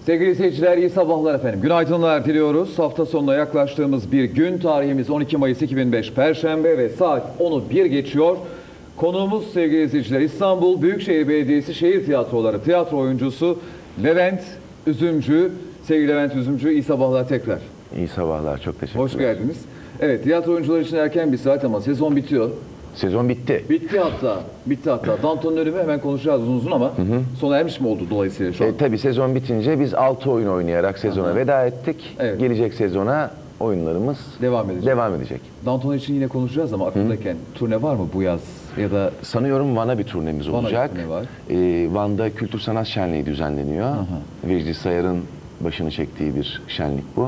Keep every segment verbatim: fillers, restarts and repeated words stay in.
Sevgili seyirciler, iyi sabahlar efendim. Günaydınlar diliyoruz. Hafta sonuna yaklaştığımız bir gün, tarihimiz on iki Mayıs iki bin beş Perşembe ve saat onu bir geçiyor. Konuğumuz sevgili izleyiciler, İstanbul Büyükşehir Belediyesi Şehir Tiyatroları tiyatro oyuncusu Levent Üzümcü. Sevgili Levent Üzümcü, iyi sabahlar tekrar. İyi sabahlar, çok teşekkürler. Hoş geldiniz. Evet, tiyatro oyuncuları için erken bir saat ama sezon bitiyor. Sezon bitti. Bitti hatta. Bitti hatta. Danton'un ölümü hemen konuşacağız uzun uzun ama hı hı. sona ermiş mi oldu dolayısıyla şu an? E, tabii sezon bitince biz altı oyun oynayarak sezona Aha. veda ettik. Evet. Gelecek sezona oyunlarımız devam edecek. Devam edecek. Danton için yine konuşacağız ama aklımdayken hı. turne var mı bu yaz? Ya da sanıyorum Van'a bir turnemiz Van'a olacak. Bir turne var. Ee, Van'da Kültür Sanat Şenliği düzenleniyor. Aha. Vecdi Sayar'ın başını çektiği bir şenlik bu.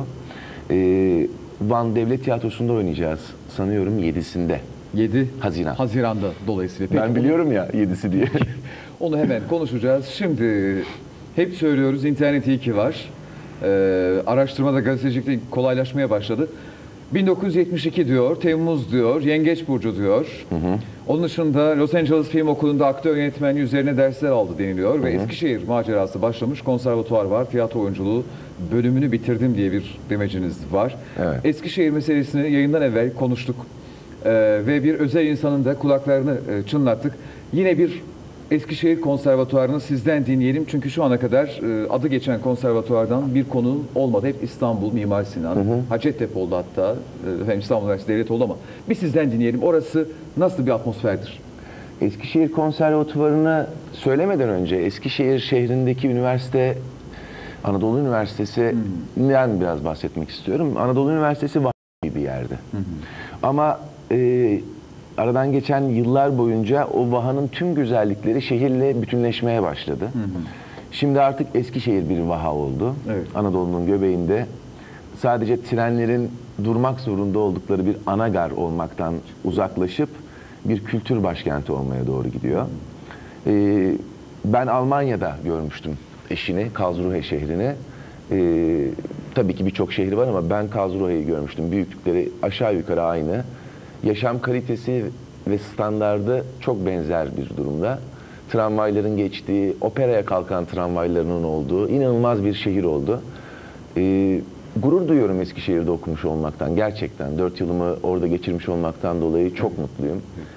Ee, Van Devlet Tiyatrosu'nda oynayacağız. Sanıyorum yedisinde. yedi Haziran. Haziran'da dolayısıyla. Peki, ben biliyorum onu, ya yedisi diye. Onu hemen konuşacağız. Şimdi hep söylüyoruz, internet iyi ki var. Ee, araştırmada gazetecilikte kolaylaşmaya başladı. bin dokuz yüz yetmiş iki diyor, Temmuz diyor, Yengeç Burcu diyor. Hı hı. Onun dışında Los Angeles Film Okulu'nda aktör yönetmenliği üzerine dersler aldı deniliyor. Hı hı. Ve Eskişehir macerası başlamış, konservatuvar var, tiyatro oyunculuğu bölümünü bitirdim diye bir demeciniz var. Evet. Eskişehir meselesini yayından evvel konuştuk. Ee, ve bir özel insanın da kulaklarını e, çınlattık. Yine bir Eskişehir Konservatuvarı'nı sizden dinleyelim. Çünkü şu ana kadar e, adı geçen konservatuvardan bir konu olmadı. Hep İstanbul, Mimar Sinan, hı hı. Hacettepe oldu hatta. E, hem İstanbul Üniversitesi Devlet oldu ama bir sizden dinleyelim. Orası nasıl bir atmosferdir? Eskişehir Konservatuvarı'nı söylemeden önce Eskişehir şehrindeki üniversite Anadolu Üniversitesi'nden hmm. biraz bahsetmek istiyorum. Anadolu Üniversitesi var bir yerde. Hı hı. Ama e, aradan geçen yıllar boyunca o vahanın tüm güzellikleri şehirle bütünleşmeye başladı. Hı hı. Şimdi artık Eskişehir bir vaha oldu. Evet. Anadolu'nun göbeğinde sadece trenlerin durmak zorunda oldukları bir anagar olmaktan uzaklaşıp bir kültür başkenti olmaya doğru gidiyor. Ee, ben Almanya'da görmüştüm eşini, Karlsruhe şehrini. Ee, tabii ki birçok şehri var ama ben Karlsruhe'yi görmüştüm. Büyüklükleri aşağı yukarı aynı. Yaşam kalitesi ve standardı çok benzer bir durumda. Tramvayların geçtiği, operaya kalkan tramvaylarının olduğu inanılmaz bir şehir oldu. Ee, gurur duyuyorum Eskişehir'de okumuş olmaktan. Gerçekten dört yılımı orada geçirmiş olmaktan dolayı çok mutluyum.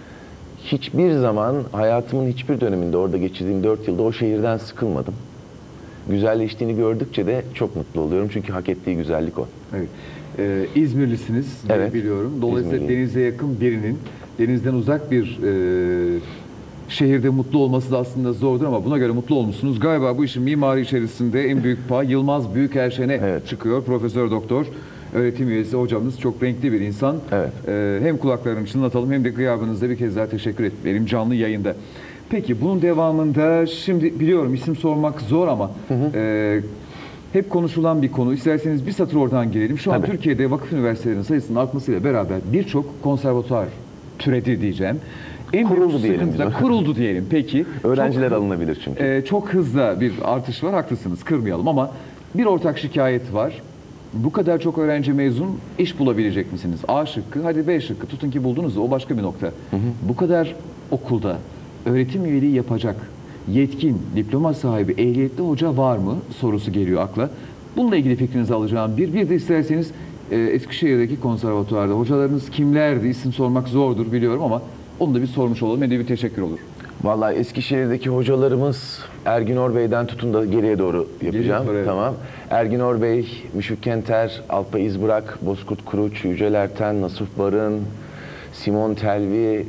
Hiçbir zaman hayatımın hiçbir döneminde orada geçirdiğim dört yılda o şehirden sıkılmadım. Güzelleştiğini gördükçe de çok mutlu oluyorum. Çünkü hak ettiği güzellik o. Evet. Ee, İzmirlisiniz, evet, biliyorum. Dolayısıyla İzmirliyim. Denize yakın birinin denizden uzak bir e, şehirde mutlu olması da aslında zordur ama buna göre mutlu olmuşsunuz. Galiba bu işin mimari içerisinde en büyük pay Yılmaz Büyükerşen'e evet. çıkıyor. Profesör Doktor, öğretim üyesi hocamız, çok renkli bir insan. Evet. Ee, hem kulaklarını çınlatalım hem de gıyabınızda bir kez daha teşekkür etmeliyim canlı yayında. Peki bunun devamında şimdi biliyorum isim sormak zor ama hı hı. E, hep konuşulan bir konu. İsterseniz bir satır oradan girelim. Şu an Tabii. Türkiye'de vakıf üniversitelerinin sayısının artmasıyla beraber birçok konservatuar türedi diyeceğim. En kuruldu diyelim. Kuruldu diyelim. Peki. Öğrenciler çok, alınabilir çünkü. E, çok hızlı bir artış var. Haklısınız. Kırmayalım ama bir ortak şikayet var. Bu kadar çok öğrenci mezun iş bulabilecek misiniz? A şıkkı, hadi B şıkkı. Tutun ki buldunuz da o başka bir nokta. Hı hı. Bu kadar okulda öğretim üyeliği yapacak yetkin, diploma sahibi, ehliyetli hoca var mı sorusu geliyor akla. Bununla ilgili fikrinizi alacağım. Bir, bir de isterseniz e, Eskişehir'deki konservatuvarda hocalarınız kimlerdi? İsim sormak zordur biliyorum ama onu da bir sormuş olalım. Hem de bir teşekkür olur. Vallahi Eskişehir'deki hocalarımız Ergin Orbey'den tutun da geriye doğru yapacağım. Geriye, tamam. Ergin Orbey, Müşfik Kenter, Alpay İzbırak, Bozkurt Kuruç, Yücel Erten, Nasuh Barın, Simon Telvi,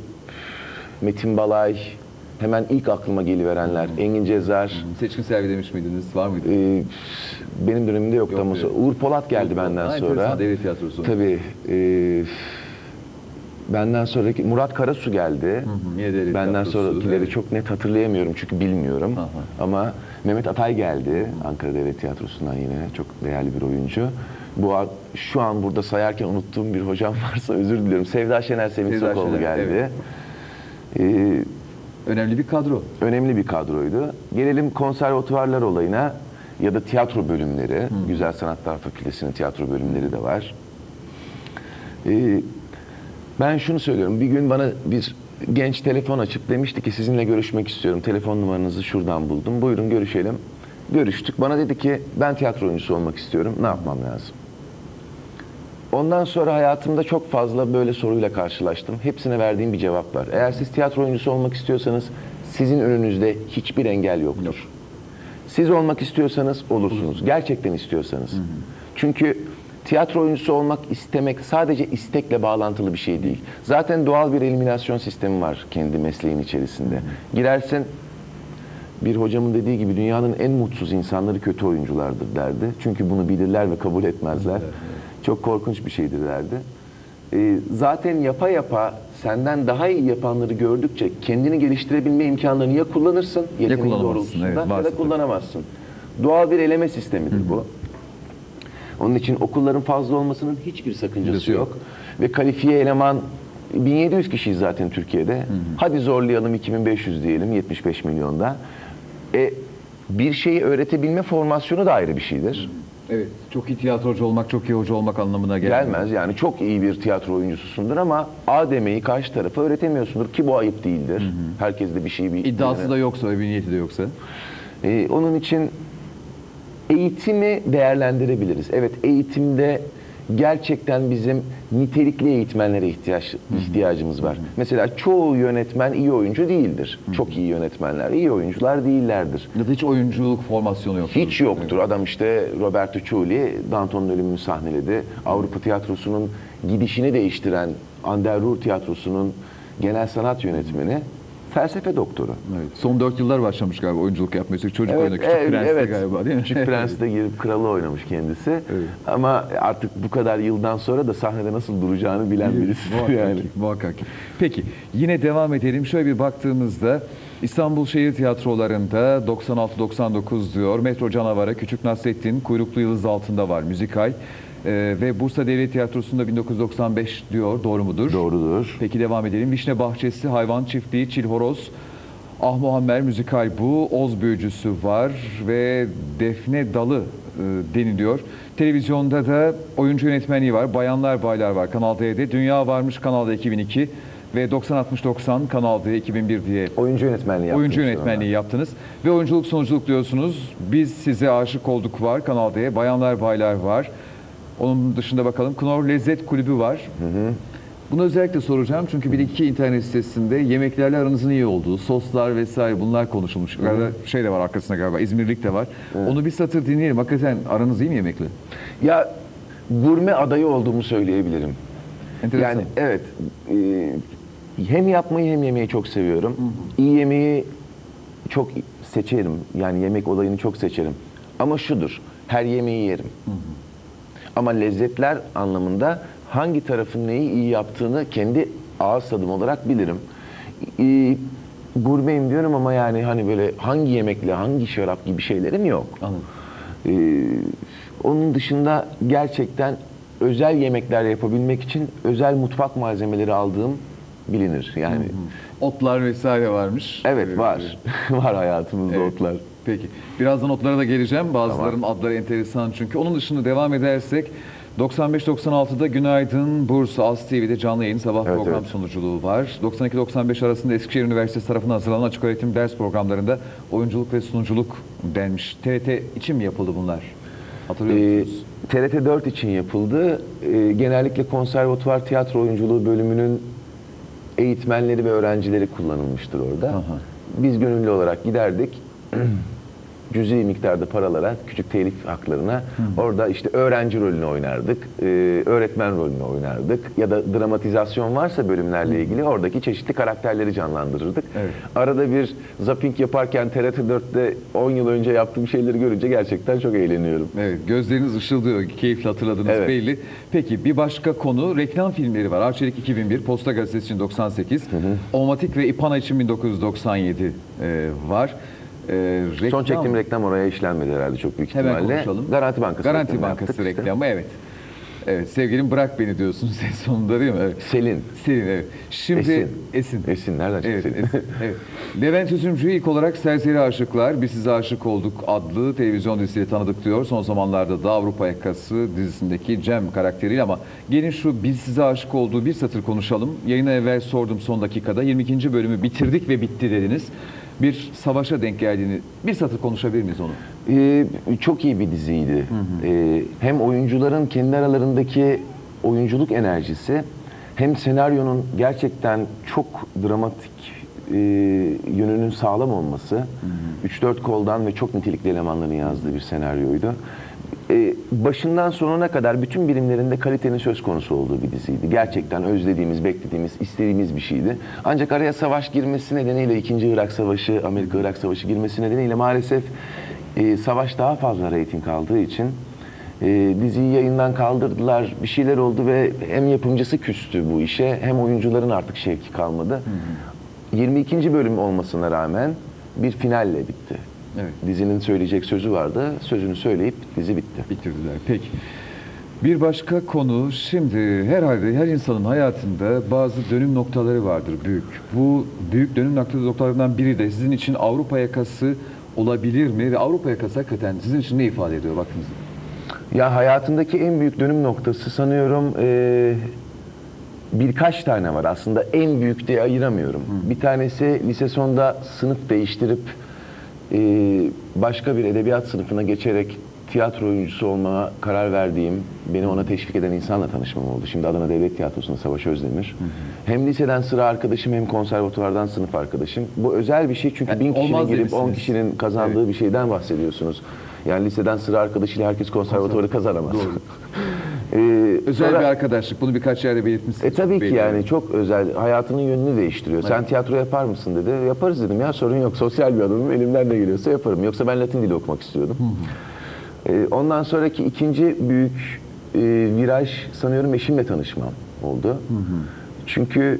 Metin Balay. Hemen ilk aklıma geliverenler. Hmm. Engin Cezar. Hmm. Seçkin Selvi demiş miydiniz? Var mıydı? Ee, benim dönemimde yoktu Yok, ama evet. Uğur Polat geldi Uğur benden Polat. sonra. Ha, Devlet Tiyatrosu. Tabii. E, benden sonraki Murat Karasu geldi. Hı hı, benden sonrakileri evet. çok net hatırlayamıyorum çünkü bilmiyorum. Aha. Ama Mehmet Atay geldi. Ankara Devlet Tiyatrosu'ndan yine. Çok değerli bir oyuncu. Bu şu an burada sayarken unuttuğum bir hocam varsa özür diliyorum. Sevda Şener Semih Sokoğlu geldi. Evet. Ee, Önemli bir kadro. Önemli bir kadroydu. Gelelim konservatuvarlar olayına ya da tiyatro bölümleri. Hmm. Güzel Sanatlar Fakültesi'nin tiyatro bölümleri de var. Ee, ben şunu söylüyorum. Bir gün bana bir genç telefon açıp demişti ki sizinle görüşmek istiyorum. Telefon numaranızı şuradan buldum. Buyurun görüşelim. Görüştük. Bana dedi ki ben tiyatro oyuncusu olmak istiyorum. Ne yapmam lazım? Ondan sonra hayatımda çok fazla böyle soruyla karşılaştım. Hepsine verdiğim bir cevap var. Eğer siz tiyatro oyuncusu olmak istiyorsanız sizin önünüzde hiçbir engel yoktur. Yok. Siz olmak istiyorsanız olursunuz. Gerçekten istiyorsanız. Hı hı. Çünkü tiyatro oyuncusu olmak istemek sadece istekle bağlantılı bir şey değil. Zaten doğal bir eliminasyon sistemi var kendi mesleğin içerisinde. Hı hı. Girersin, bir hocamın dediği gibi dünyanın en mutsuz insanları kötü oyunculardır derdi. Çünkü bunu bilirler ve kabul etmezler. Evet, evet. Çok korkunç bir şeydir derdi. Ee, zaten yapa yapa senden daha iyi yapanları gördükçe kendini geliştirebilme imkanlarını ya kullanırsın yeteneğin doğrultusunda evet, ya da kullanamazsın. Doğal bir eleme sistemidir Hı-hı. bu. Onun için okulların fazla olmasının hiçbir sakıncası yok. yok. Ve kalifiye eleman bin yedi yüz kişiyiz zaten Türkiye'de. Hı hı. Hadi zorlayalım iki bin beş yüz diyelim yetmiş beş milyonda. E, bir şeyi öğretebilme formasyonu da ayrı bir şeydir. Evet, çok iyi tiyatrocu olmak, çok iyi hoca olmak anlamına gelmez. Gelmez yani çok iyi bir tiyatro oyuncususundur ama A demeyi karşı tarafa öğretemiyorsundur ki bu ayıp değildir. Hı hı. Herkes de bir şeyi bir İddiası bilene. da yoksa, bir niyeti de yoksa. E, onun için eğitimi değerlendirebiliriz. Evet, eğitimde gerçekten bizim nitelikli eğitmenlere ihtiyaç ihtiyacımız var. Hı hı. Mesela çoğu yönetmen iyi oyuncu değildir. Hı hı. Çok iyi yönetmenler iyi oyuncular değillerdir. Ya da hiç oyunculuk formasyonu yoktur. Hiç yoktur. Evet. Adam işte Roberto Ciulli Danton'un ölümünü sahneledi. Hı. Avrupa tiyatrosunun gidişini değiştiren Anderur tiyatrosunun genel sanat yönetmeni. Felsefe doktoru. Evet. Son dört yıllar başlamış galiba oyunculuk yapmaya. Çocuk evet, oyunu, Küçük evet, Prens'te evet. galiba değil mi? Küçük Prens'te girip kralı oynamış kendisi. Evet. Ama artık bu kadar yıldan sonra da sahnede nasıl duracağını bilen birisi yani. Muhakkak. Peki yine devam edelim. Şöyle bir baktığımızda İstanbul Şehir Tiyatroları'nda doksan altı doksan dokuz diyor. Metro Canavarı, Küçük Nasrettin, Kuyruklu Yıldız Altında var müzikal. Ee, ve Bursa Devlet Tiyatrosu'nda bin dokuz yüz doksan beş diyor. Doğru mudur? Doğrudur. Peki devam edelim. Vişne Bahçesi, Hayvan Çiftliği, Çilhoroz, Ah Muammer müzikal bu. Oz Büyücüsü var ve Defne Dalı e, deniliyor. Televizyonda da oyuncu yönetmenliği var. Bayanlar Baylar var Kanal D'de. Dünya Varmış Kanal D iki bin iki ve doksan altmış doksan Kanal D iki bin bir diye oyuncu yönetmenliği yaptınız. Oyuncu yönetmenliği yaptınız. Ve oyunculuk sonuculuk diyorsunuz. Biz Size Aşık Olduk var Kanal D'ye. Bayanlar Baylar var. Onun dışında bakalım Knorr Lezzet Kulübü var. Hı hı. Bunu özellikle soracağım çünkü bir iki internet sitesinde yemeklerle aranızın iyi olduğu, soslar vesaire bunlar konuşulmuş. Galiba şey de var arkasında galiba, İzmirlik de var. Evet. Onu bir satır dinleyelim. Hakikaten aranız iyi mi yemekle? Ya gurme adayı olduğumu söyleyebilirim. Enteresan. Yani evet, e, hem yapmayı hem yemeği çok seviyorum. Hı hı. İyi yemeği çok seçerim. Yani yemek olayını çok seçerim. Ama şudur, her yemeği yerim. Hı hı. Ama lezzetler anlamında hangi tarafın neyi iyi yaptığını kendi ağız tadım olarak bilirim. Ee, gurmeyim diyorum ama yani hani böyle hangi yemekle, hangi şarap gibi şeylerim yok. Anladım. Ee, onun dışında gerçekten özel yemekler yapabilmek için özel mutfak malzemeleri aldığım bilinir. Yani hı hı. Otlar vesaire varmış. Evet var. Var hayatımızda evet. Otlar. Peki. Birazdan otlara da geleceğim. Bazılarının tamam. adları enteresan çünkü. Onun dışında devam edersek doksan beş doksan altıda Günaydın Bursa As T V'de canlı yayın sabah evet, program evet. sunuculuğu var. doksan iki doksan beş arasında Eskişehir Üniversitesi tarafından hazırlanan açık öğretim ders programlarında oyunculuk ve sunuculuk denmiş. T R T için mi yapıldı bunlar? Hatırlıyor musunuz? Ee, T R T dört için yapıldı. Ee, genellikle konservatuvar tiyatro oyunculuğu bölümünün eğitmenleri ve öğrencileri kullanılmıştır orada. Aha. Biz gönüllü olarak giderdik. Cüzi miktarda paralara, küçük telif haklarına Hı. orada işte öğrenci rolünü oynardık, e, öğretmen rolünü oynardık ya da dramatizasyon varsa bölümlerle ilgili oradaki çeşitli karakterleri canlandırırdık. Evet. Arada bir zapping yaparken T R T dörtte on yıl önce yaptığım şeyleri görünce gerçekten çok eğleniyorum. Evet, gözleriniz ışıldıyor, keyifle hatırladığınız evet. belli. Peki bir başka konu reklam filmleri var. Arçelik iki bin bir, Posta Gazetesi için doksan sekiz, hı hı. Omatik ve İpana için bin dokuz yüz doksan yedi e, var. Ee, reklam, son çektiğim reklam oraya işlenmedi herhalde çok büyük ihtimalle. Hemen konuşalım. Garanti Bankası Garanti reklamı Bankası reklamı işte. evet. Evet sevgilim bırak beni diyorsun ses sonunda değil mi? Evet. Selin. Selin evet. Şimdi Esin. Esin. Esin nereden çıktı evet, Selin? Esin. Evet. Levent Üzümcü'yü ilk olarak Serseri Aşıklar, Biz Size Aşık Olduk adlı televizyon dizisiyle tanıdık diyor. Son zamanlarda da Avrupa Yakası dizisindeki Cem karakteriyle ama gelin şu Biz Size Aşık Olduğu bir satır konuşalım. Yayına evvel sordum son dakikada. yirmi ikinci bölümü bitirdik ve bitti dediniz. bir savaşa denk geldiğini bir satır konuşabilir miyiz onu? Ee, çok iyi bir diziydi. Ee, hem oyuncuların kendi aralarındaki oyunculuk enerjisi, hem senaryonun gerçekten çok dramatik e, yönünün sağlam olması, üç dört koldan ve çok nitelikli elemanların yazdığı bir senaryoydu. Ee, başından sonuna kadar bütün birimlerinde kalitenin söz konusu olduğu bir diziydi. Gerçekten özlediğimiz, beklediğimiz, istediğimiz bir şeydi. Ancak araya savaş girmesi nedeniyle, ikinci Irak Savaşı, Amerika-Irak Savaşı girmesi nedeniyle maalesef e, savaş daha fazla reyting aldığı için e, diziyi yayından kaldırdılar. Bir şeyler oldu ve hem yapımcısı küstü bu işe, hem oyuncuların artık şevki kalmadı. Hı hı. yirmi ikinci bölüm olmasına rağmen bir finalle bitti. Evet. Dizinin söyleyecek sözü vardı. Sözünü söyleyip dizi bitti. Bitirdiler. Peki. Bir başka konu, şimdi herhalde her insanın hayatında bazı dönüm noktaları vardır büyük. Bu büyük dönüm noktalarından biri de sizin için Avrupa yakası olabilir mi? Ve Avrupa yakası hakikaten sizin için ne ifade ediyor baktığınızda? Ya hayatımdaki en büyük dönüm noktası sanıyorum e, birkaç tane var. Aslında en büyük diye ayıramıyorum. Hı. Bir tanesi lise sonunda sınıf değiştirip e, başka bir edebiyat sınıfına geçerek tiyatro oyuncusu olmaya karar verdiğim, beni ona teşvik eden insanla tanışmam oldu. Şimdi Adana Devlet Tiyatrosu'nda Savaş Özdemir. Hı hı. Hem liseden sıra arkadaşım, hem konservatuvardan sınıf arkadaşım. Bu özel bir şey çünkü yani bin kişinin girip on kişinin kazandığı evet. bir şeyden bahsediyorsunuz. Yani liseden sıra arkadaşıyla herkes konservatuvarı kazanamaz. Doğru. ee, özel sonra, bir arkadaşlık. Bunu birkaç yerde belirtmişsiniz. E tabii ki belli. yani çok özel. Hayatının yönünü değiştiriyor. Evet. Sen tiyatro yapar mısın dedi. Yaparız dedim ya, sorun yok. Sosyal bir adamım. Elimden ne geliyorsa yaparım. Yoksa ben Latin dili okumak istiyordum. Hı hı. Ee, ondan sonraki ikinci büyük e, viraj sanıyorum eşimle tanışmam oldu. Hı hı. Çünkü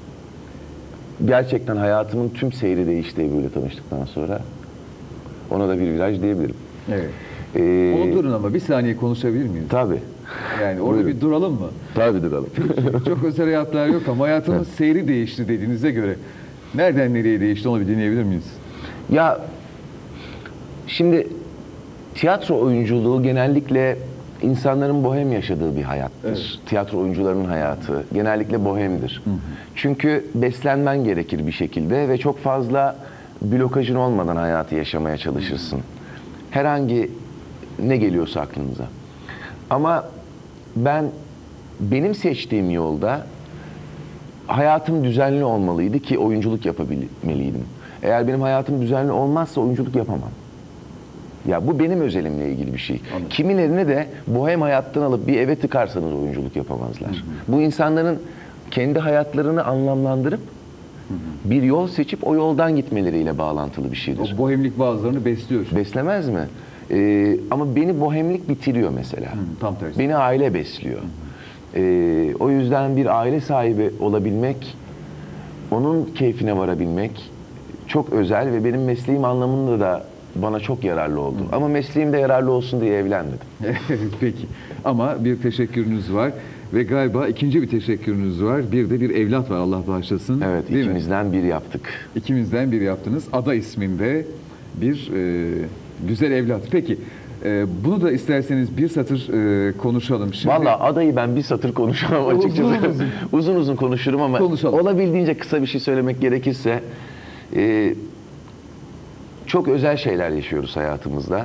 gerçekten hayatımın tüm seyri değişti böyle tanıştıktan sonra. Ona da bir viraj diyebilirim. Evet. Ee, Onu durun ama bir saniye konuşabilir miyiz? Tabii. Yani orada bir duralım mı? Tabii duralım. Peki, çok özel hayatlar yok ama hayatımız seyri değişti dediğinize göre nereden nereye değişti onu bir dinleyebilir miyiz? Ya şimdi tiyatro oyunculuğu genellikle insanların bohem yaşadığı bir hayattır. Evet. Tiyatro oyuncularının hayatı genellikle bohemdir. Hı hı. Çünkü beslenmen gerekir bir şekilde ve çok fazla blokajın olmadan hayatı yaşamaya çalışırsın. Hı hı. Herhangi ne geliyorsa aklınıza. Ama ben benim seçtiğim yolda hayatım düzenli olmalıydı ki oyunculuk yapabilmeliydim. Eğer benim hayatım düzenli olmazsa oyunculuk yapamam. Ya bu benim özelimle ilgili bir şey. Anladım. Kimilerine de bohem hayattan alıp bir eve tıkarsanız oyunculuk yapamazlar. Hı hı. Bu insanların kendi hayatlarını anlamlandırıp hı hı. bir yol seçip o yoldan gitmeleriyle bağlantılı bir şeydir. O bohemlik bazılarını besliyor. Beslemez mi? Ee, ama beni bohemlik bitiriyor mesela. Hı, tam tersi. Beni aile besliyor. Hı hı. Ee, o yüzden bir aile sahibi olabilmek, onun keyfine varabilmek çok özel ve benim mesleğim anlamında da bana çok yararlı oldu. Hı. Ama mesleğim de yararlı olsun diye evlenmedim. Peki. Ama bir teşekkürünüz var. Ve galiba ikinci bir teşekkürünüz var. Bir de bir evlat var, Allah bağışlasın. Evet, değil ikimizden mi? bir yaptık. İkimizden bir yaptınız. Ada isminde bir e, güzel evlat. Peki, e, bunu da isterseniz bir satır e, konuşalım. Şimdi... Vallahi adayı ben bir satır konuşamam açıkçası. Uzun uzun, uzun, uzun konuşurum ama konuşalım. Olabildiğince kısa bir şey söylemek gerekirse... E, çok özel şeyler yaşıyoruz hayatımızda.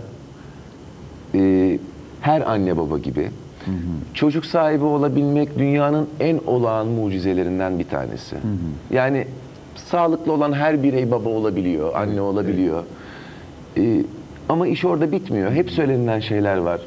E, her anne baba gibi. Hı hı. Çocuk sahibi olabilmek dünyanın en olağan mucizelerinden bir tanesi. Hı hı. Yani sağlıklı olan her birey baba olabiliyor, anne evet, olabiliyor. Evet. Ee, ama iş orada bitmiyor. Hep söylenilen şeyler var.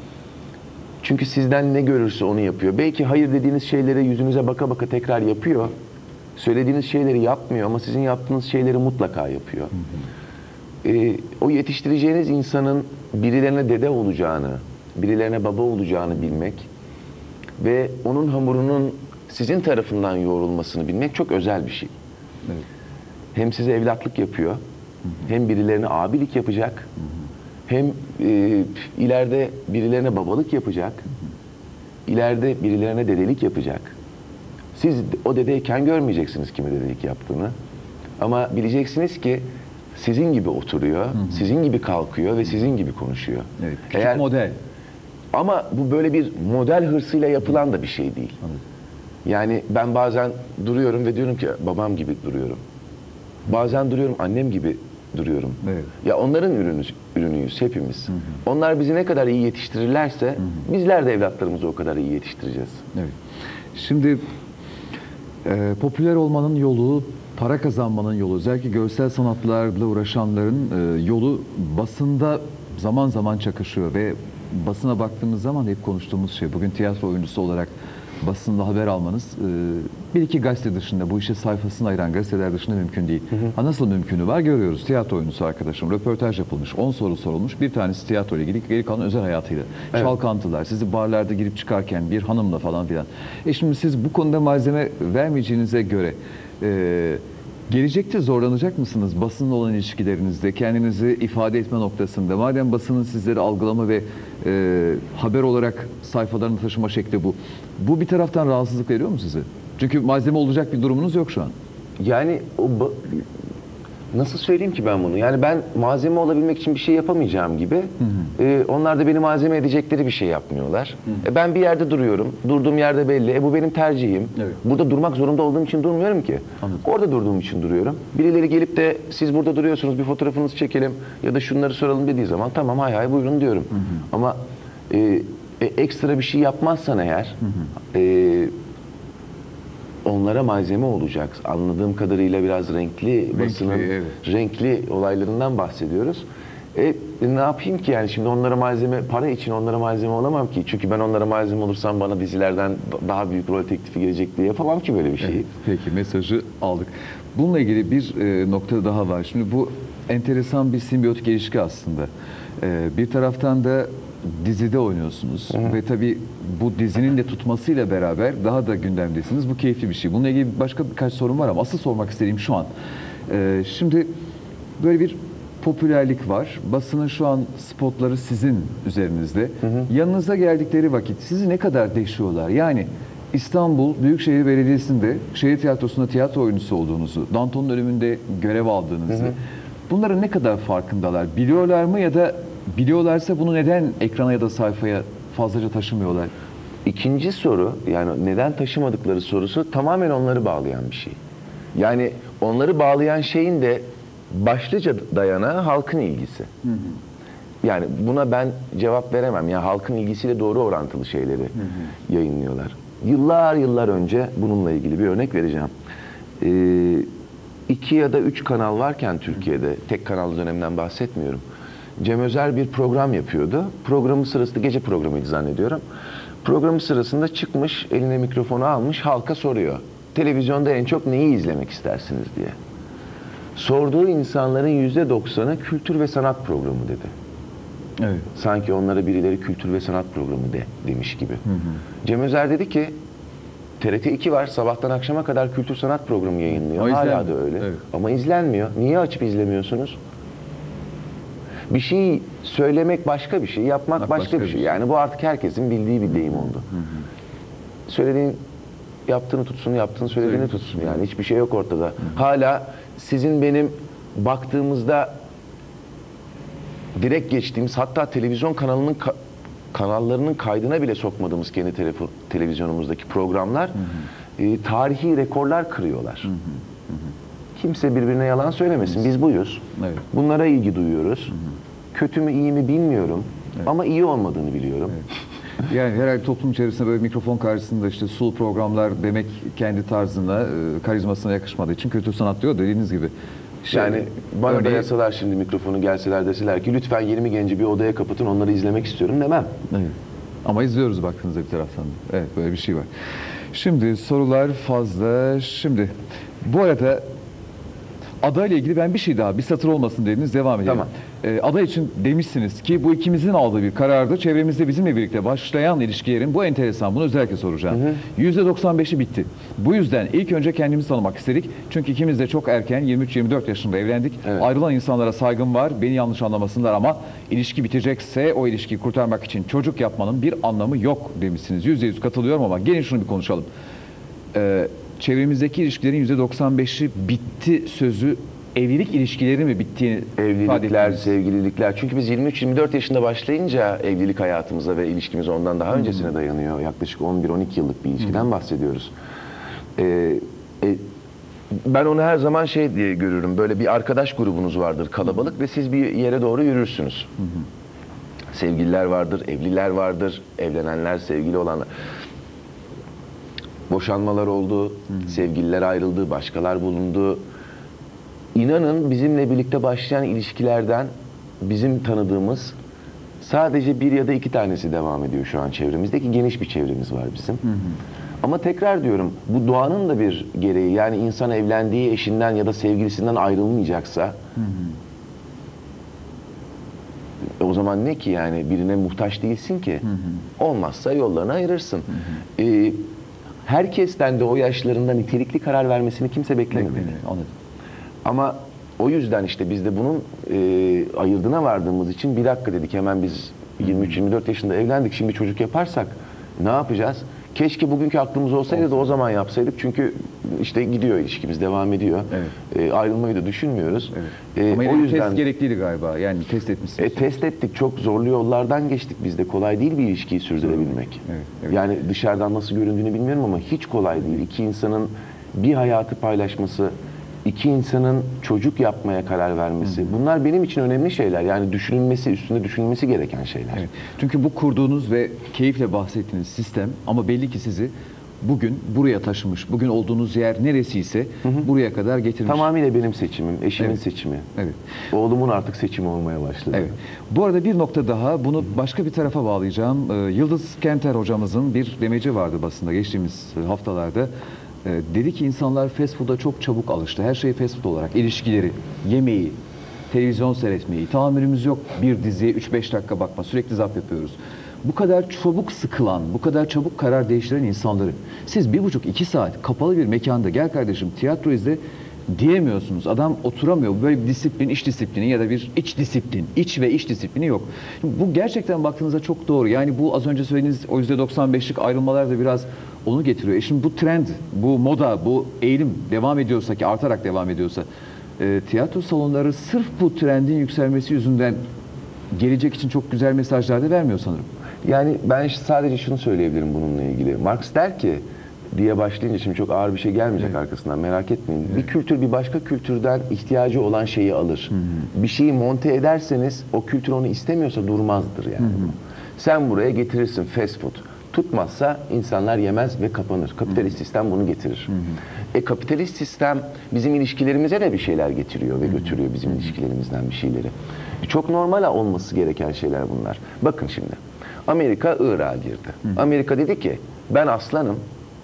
Çünkü sizden ne görürse onu yapıyor. Belki hayır dediğiniz şeyleri yüzünüze baka baka tekrar yapıyor. Söylediğiniz şeyleri yapmıyor ama sizin yaptığınız şeyleri mutlaka yapıyor. Hı hı. Ee, o yetiştireceğiniz insanın birilerine dede olacağını, birilerine baba olacağını bilmek ve onun hamurunun sizin tarafından yoğrulmasını bilmek çok özel bir şey. Evet. Hem size evlatlık yapıyor, hı hı. hem birilerine abilik yapacak, hı hı. hem e, ileride birilerine babalık yapacak, hı hı. ileride birilerine dedelik yapacak. Siz o dedeyken görmeyeceksiniz kime dedelik yaptığını ama bileceksiniz ki sizin gibi oturuyor, hı hı. sizin gibi kalkıyor ve sizin gibi konuşuyor. Evet, küçük Eğer, model. Ama bu böyle bir model hırsıyla yapılan da bir şey değil. Anladım. Yani ben bazen duruyorum ve diyorum ki babam gibi duruyorum. Bazen duruyorum, annem gibi duruyorum. Evet. Ya onların ürünü, ürünüyüz hepimiz. Hı hı. Onlar bizi ne kadar iyi yetiştirirlerse, hı hı, bizler de evlatlarımızı o kadar iyi yetiştireceğiz. Evet. Şimdi e, popüler olmanın yolu, para kazanmanın yolu, özellikle görsel sanatlarla uğraşanların e, yolu basında zaman zaman çakışıyor ve basına baktığımız zaman hep konuştuğumuz şey, bugün tiyatro oyuncusu olarak basında haber almanız e, bir iki gazete dışında, bu işe sayfasını ayıran gazeteler dışında mümkün değil. Hı hı. Ha, nasıl mümkünü var görüyoruz. Tiyatro oyuncusu arkadaşım, röportaj yapılmış, on soru sorulmuş, bir tanesi tiyatro ile ilgili, geri kalan özel hayatıyla. Evet. Çalkantılar, sizi barlarda girip çıkarken bir hanımla falan filan. E şimdi siz bu konuda malzeme vermeyeceğinize göre e, gelecekte zorlanacak mısınız basınla olan ilişkilerinizde, kendinizi ifade etme noktasında? Madem basının sizleri algılama ve e, haber olarak sayfalarını taşıma şekli bu. Bu bir taraftan rahatsızlık veriyor mu size? Çünkü malzeme olacak bir durumunuz yok şu an. Yani o nasıl söyleyeyim ki ben bunu? Yani ben malzeme olabilmek için bir şey yapamayacağım gibi. Hı hı. E, onlar da beni malzeme edecekleri bir şey yapmıyorlar. Hı hı. E, ben bir yerde duruyorum. Durduğum yerde belli. E, bu benim tercihim. Evet. Burada durmak zorunda olduğum için durmuyorum ki. Anladım. Orada durduğum için duruyorum. Birileri gelip de siz burada duruyorsunuz, bir fotoğrafınızı çekelim ya da şunları soralım dediği zaman tamam, hay hay buyurun diyorum. Hı hı. Ama e, e, ekstra bir şey yapmazsan eğer, hı hı, e, onlara malzeme olacak. Anladığım kadarıyla biraz renkli, renkli basının evet, renkli olaylarından bahsediyoruz. E, ne yapayım ki yani şimdi onlara malzeme, para için onlara malzeme olamam ki. Çünkü ben onlara malzeme olursam bana dizilerden daha büyük rol teklifi gelecek diye yapamam ki böyle bir şeyi. Evet, peki, mesajı aldık. Bununla ilgili bir e, nokta daha var. Şimdi bu enteresan bir simbiyotik ilişki aslında. E, bir taraftan da dizide oynuyorsunuz. Hı hı. Ve tabii bu dizinin de tutmasıyla beraber daha da gündemdesiniz. Bu keyifli bir şey. Bununla ilgili başka birkaç sorun var ama asıl sormak istediğim şu an. Ee, şimdi böyle bir popülerlik var. Basının şu an spotları sizin üzerinizde. Hı hı. Yanınıza geldikleri vakit sizi ne kadar deşiyorlar? Yani İstanbul Büyükşehir Belediyesi'nde şehir tiyatrosunda tiyatro oyuncusu olduğunuzu, Danton'un ölümünde görev aldığınızı, hı hı, bunların ne kadar farkındalar? Biliyorlar mı ya da biliyorlarsa bunu neden ekrana ya da sayfaya fazlaca taşımıyorlar? İkinci soru, yani neden taşımadıkları sorusu tamamen onları bağlayan bir şey. Yani onları bağlayan şeyin de başlıca dayanağı halkın ilgisi. Hı hı. Yani buna ben cevap veremem. Yani halkın ilgisiyle doğru orantılı şeyleri, hı hı, yayınlıyorlar. Yıllar yıllar önce bununla ilgili bir örnek vereceğim. Ee, iki ya da üç kanal varken Türkiye'de, tek kanal döneminden bahsetmiyorum. Cem Özer bir program yapıyordu. Programı sırasında, gece programıydı zannediyorum. Programı sırasında çıkmış, eline mikrofonu almış, halka soruyor. Televizyonda en çok neyi izlemek istersiniz diye. Sorduğu insanların yüzde doksanı kültür ve sanat programı dedi. Evet. Sanki onlara birileri kültür ve sanat programı de demiş gibi. Hı hı. Cem Özer dedi ki, T R T iki var, sabahtan akşama kadar kültür sanat programı yayınlıyor. O hala da öyle. Evet. Ama izlenmiyor. Niye açıp izlemiyorsunuz? Bir şey söylemek başka bir şey, yapmak Bak, başka, başka bir şey. şey. Yani bu artık herkesin bildiği bir deyim oldu. Hı hı. Söylediğin, yaptığını tutsun, yaptığını söylediğini evet, tutsun. Yani hiçbir şey yok ortada. Hı hı. Hala sizin benim baktığımızda direkt geçtiğimiz, hatta televizyon kanalının ka kanallarının kaydına bile sokmadığımız kendi televizyonumuzdaki programlar, hı hı, e, tarihi rekorlar kırıyorlar. Hı hı. Hı hı. Kimse birbirine yalan söylemesin. Biz buyuz. Evet. Bunlara ilgi duyuyoruz. Hı hı. Kötü mü iyi mi bilmiyorum. Evet. Ama iyi olmadığını biliyorum. Evet. Yani herhalde toplum içerisinde böyle mikrofon karşısında işte sulu programlar demek kendi tarzına, karizmasına yakışmadığı için kültür sanat diyor dediğiniz gibi. Şey, yani bana örneğin, da yasalar şimdi mikrofonu gelseler deseler ki lütfen yirmi genci bir odaya kapatın, onları izlemek istiyorum demem. Evet. Ama izliyoruz baktığınızda bir taraftan da. Evet, böyle bir şey var. Şimdi sorular fazla. Şimdi bu arada adayla ilgili ben bir şey daha, bir satır olmasın dediniz, devam edelim. Tamam. Ee, aday için demişsiniz ki bu ikimizin aldığı bir karardı. Çevremizde bizimle birlikte başlayan ilişkilerin, bu enteresan, bunu özellikle soracağım. yüzde doksan beşi bitti. Bu yüzden ilk önce kendimizi tanımak istedik. Çünkü ikimiz de çok erken, yirmi üç yirmi dört yaşında evlendik. Evet. Ayrılan insanlara saygım var, beni yanlış anlamasınlar ama ilişki bitecekse o ilişkiyi kurtarmak için çocuk yapmanın bir anlamı yok demişsiniz. Yüzde yüz katılıyorum ama gelin şunu bir konuşalım. Ee, çevremizdeki ilişkilerin yüzde doksan beşi bitti sözü evlilik ilişkileri mi bittiğini Evlilikler, sevgililikler. Çünkü biz yirmi üç yirmi dört yaşında başlayınca evlilik hayatımıza ve ilişkimiz ondan daha öncesine dayanıyor. Yaklaşık on bir on iki yıllık bir ilişkiden bahsediyoruz. Ee, e, Ben onu her zaman şey diye görürüm. Böyle bir arkadaş grubunuz vardır kalabalık ve siz bir yere doğru yürürsünüz. Hı hı. Sevgililer vardır, evliler vardır, evlenenler, sevgili olanlar. Boşanmalar oldu, hı hı. sevgililer ayrıldı, başkalar bulundu. İnanın bizimle birlikte başlayan ilişkilerden bizim tanıdığımız sadece bir ya da iki tanesi devam ediyor şu an çevremizdeki. Geniş bir çevremiz var bizim. Hı hı. Ama tekrar diyorum, bu doğanın da bir gereği. Yani insan evlendiği eşinden ya da sevgilisinden ayrılmayacaksa, hı hı. o zaman ne ki yani, birine muhtaç değilsin ki. Hı hı. Olmazsa yollarını ayırırsın. Hı hı. Ee, herkesten de o yaşlarında nitelikli karar vermesini kimse beklememeli. Anladım. Ama o yüzden işte biz de bunun e, ayırdına vardığımız için bir dakika dedik, hemen biz yirmi üç yirmi dört yaşında evlendik, şimdi çocuk yaparsak ne yapacağız? Keşke bugünkü aklımız olsaydı Olsun. da o zaman yapsaydık, çünkü işte gidiyor, ilişkimiz devam ediyor. Evet. E, ayrılmayı da düşünmüyoruz. Evet. E, Ama o yüzden test gerekliydi galiba, yani test etmişsiniz. E, test ettik, çok zorlu yollardan geçtik biz de, kolay değil bir ilişkiyi sürdürebilmek. Evet. Evet. Yani dışarıdan nasıl göründüğünü bilmiyorum ama hiç kolay değil. İki insanın bir hayatı paylaşması, İki insanın çocuk yapmaya karar vermesi. Hı. Bunlar benim için önemli şeyler. Yani düşünülmesi, üstünde düşünülmesi gereken şeyler. Evet. Çünkü bu kurduğunuz ve keyifle bahsettiğiniz sistem, ama belli ki sizi bugün buraya taşımış. Bugün olduğunuz yer neresiyse hı hı. buraya kadar getirmiş. Tamamıyla benim seçimim, eşimin evet. seçimi. Evet. Oğlumun artık seçimi olmaya başladı. Evet. Bu arada bir nokta daha, bunu başka bir tarafa bağlayacağım. Yıldız Kenter hocamızın bir demeci vardı basında geçtiğimiz haftalarda. Dedi ki insanlar fast food'a çok çabuk alıştı. Her şey fast food olarak. İlişkileri, yemeği, televizyon seyretmeyi. Tahammülümüz yok bir diziye üç beş dakika bakma. Sürekli zap yapıyoruz. Bu kadar çabuk sıkılan, bu kadar çabuk karar değiştiren insanları siz bir buçuk iki saat kapalı bir mekanda gel kardeşim tiyatro izle diyemiyorsunuz. Adam oturamıyor. Böyle bir disiplin, iç disiplini ya da bir iç disiplin, iç ve iç disiplini yok. Bu gerçekten baktığınızda çok doğru. Yani bu az önce söylediğiniz o yüzde doksan beşlik ayrılmalar da biraz onu getiriyor. E şimdi bu trend, bu moda, bu eğilim devam ediyorsa, ki artarak devam ediyorsa, e, tiyatro salonları sırf bu trendin yükselmesi yüzünden gelecek için çok güzel mesajlar da vermiyor sanırım. Yani ben sadece şunu söyleyebilirim bununla ilgili. Marx der ki, diye başlayınca şimdi çok ağır bir şey gelmeyecek evet. arkasından, merak etmeyin. Evet. Bir kültür bir başka kültürden ihtiyacı olan şeyi alır. Hı hı. Bir şeyi monte ederseniz o kültür onu istemiyorsa durmazdır yani. Hı hı. Sen buraya getirirsin fast food. Tutmazsa insanlar yemez ve kapanır. Kapitalist hı hı. sistem bunu getirir. Hı hı. E kapitalist sistem bizim ilişkilerimize de bir şeyler getiriyor ve hı hı. götürüyor bizim hı hı. ilişkilerimizden bir şeyleri. E çok normal olması gereken şeyler bunlar. Bakın şimdi. Amerika Irak'a girdi. Hı hı. Amerika dedi ki ben aslanım.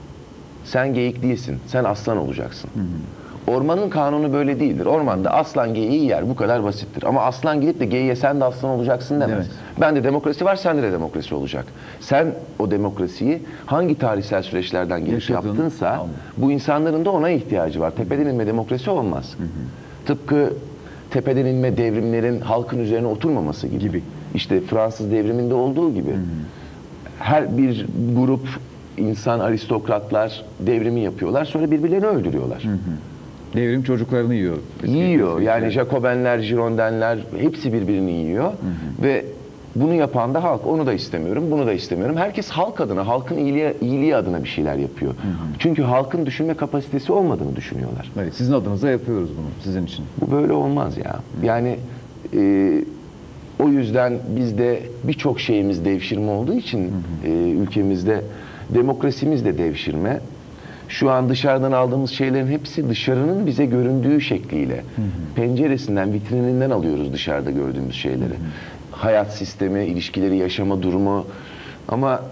Sen geyik değilsin, sen aslan olacaksın. Hı hı. Ormanın kanunu böyle değildir. Ormanda aslan geyiği yer, bu kadar basittir. Ama aslan gidip de geyiğe sen de aslan olacaksın demez. Evet. Ben de demokrasi var, sende de demokrasi olacak. Sen o demokrasiyi hangi tarihsel süreçlerden gelip Yaşadığın, yaptınsa, anladım. bu insanların da ona ihtiyacı var. Tepeden inme demokrasi olmaz. Hı hı. Tıpkı tepeden inme devrimlerin halkın üzerine oturmaması gibi. gibi. İşte Fransız devriminde olduğu gibi. Hı hı. Her bir grup İnsan, aristokratlar devrimi yapıyorlar, sonra birbirlerini öldürüyorlar. Hı hı. Devrim çocuklarını yiyor. Yiyor. Yani Jacobenler, Girondenler hepsi birbirini yiyor. Hı hı. Ve bunu yapan da halk. Onu da istemiyorum, bunu da istemiyorum. Herkes halk adına, halkın iyiliği, iyiliği adına bir şeyler yapıyor. Hı hı. Çünkü halkın düşünme kapasitesi olmadığını düşünüyorlar. Evet, sizin adınıza yapıyoruz bunu, sizin için. Bu böyle olmaz ya. Hı. Yani e, o yüzden bizde birçok şeyimiz devşirme olduğu için hı hı. E, ülkemizde demokrasimiz de devşirme. Şu an dışarıdan aldığımız şeylerin hepsi dışarının bize göründüğü şekliyle. Hı hı. Penceresinden, vitrininden alıyoruz dışarıda gördüğümüz şeyleri. Hı hı. Hayat sistemi, ilişkileri, yaşama durumu. Ama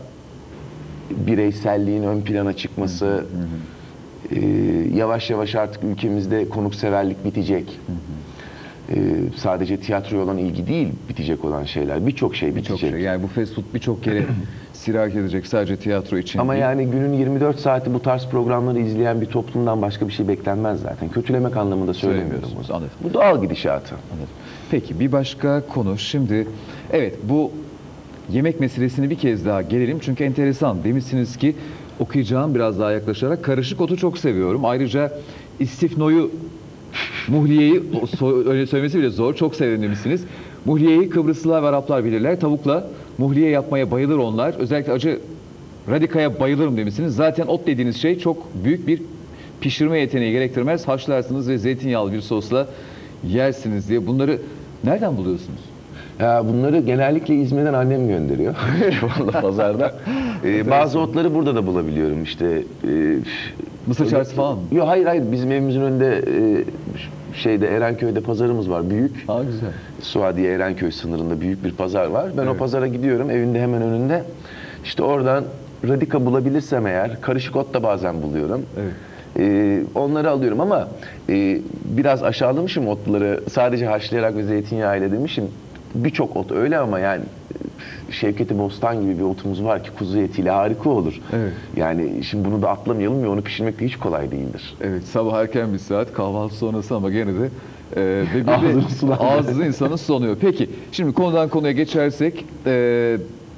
bireyselliğin ön plana çıkması, hı hı. E, yavaş yavaş artık ülkemizde konukseverlik bitecek. Hı hı. E, sadece tiyatroya olan ilgi değil bitecek olan şeyler. Birçok şey bitecek. Birçok şey. Yani bu fast food birçok kere sirayet edecek, sadece tiyatro için. Ama değil. yani günün yirmi dört saati bu tarz programları izleyen bir toplumdan başka bir şey beklenmez zaten. Kötülemek anlamında söylemiyorum. Anladım. Bu doğal gidişatı. Anladım. Peki bir başka konu. Şimdi evet, bu yemek meselesini bir kez daha gelelim. Çünkü enteresan. Demişsiniz ki, okuyacağım biraz daha yaklaşarak, karışık otu çok seviyorum. Ayrıca istifnoyu, muhliyeyi, öyle söylemesi bile zor, çok severim demişsiniz. Muhliyeyi Kıbrıslılar ve Araplar bilirler. Tavukla muhliye yapmaya bayılır onlar. Özellikle acı radikaya bayılırım demişsiniz. Zaten ot dediğiniz şey çok büyük bir pişirme yeteneği gerektirmez. Haşlarsınız ve zeytinyağlı bir sosla yersiniz diye. Bunları nereden buluyorsunuz? Ya bunları genellikle İzmir'den annem gönderiyor. Şu anda pazarda. Ee, bazı otları burada da bulabiliyorum işte. E, Mısır çarşısı falan mı? Yok, hayır hayır, bizim evimizin önünde e, şeyde Erenköy'de pazarımız var, büyük. Aa, güzel. Suadiye Erenköy sınırında büyük bir pazar var. Ben Evet. o pazara gidiyorum, evinde hemen önünde. İşte oradan radika bulabilirsem eğer, karışık ot da bazen buluyorum. Evet. Ee, onları alıyorum ama e, biraz aşağılamışım otları, sadece haşlayarak ve zeytinyağıyla demişim. Birçok ot öyle ama yani Şevketi Bostan gibi bir otumuz var ki kuzu etiyle harika olur. Evet. Yani şimdi bunu da atlamayalım ya, onu pişirmek de hiç kolay değildir. Evet, sabah erken bir saat kahvaltı sonrası ama gene de e, ve bir de Ağzını sulanıyor. ağzı insanın sulanıyor. Peki, şimdi konudan konuya geçersek e,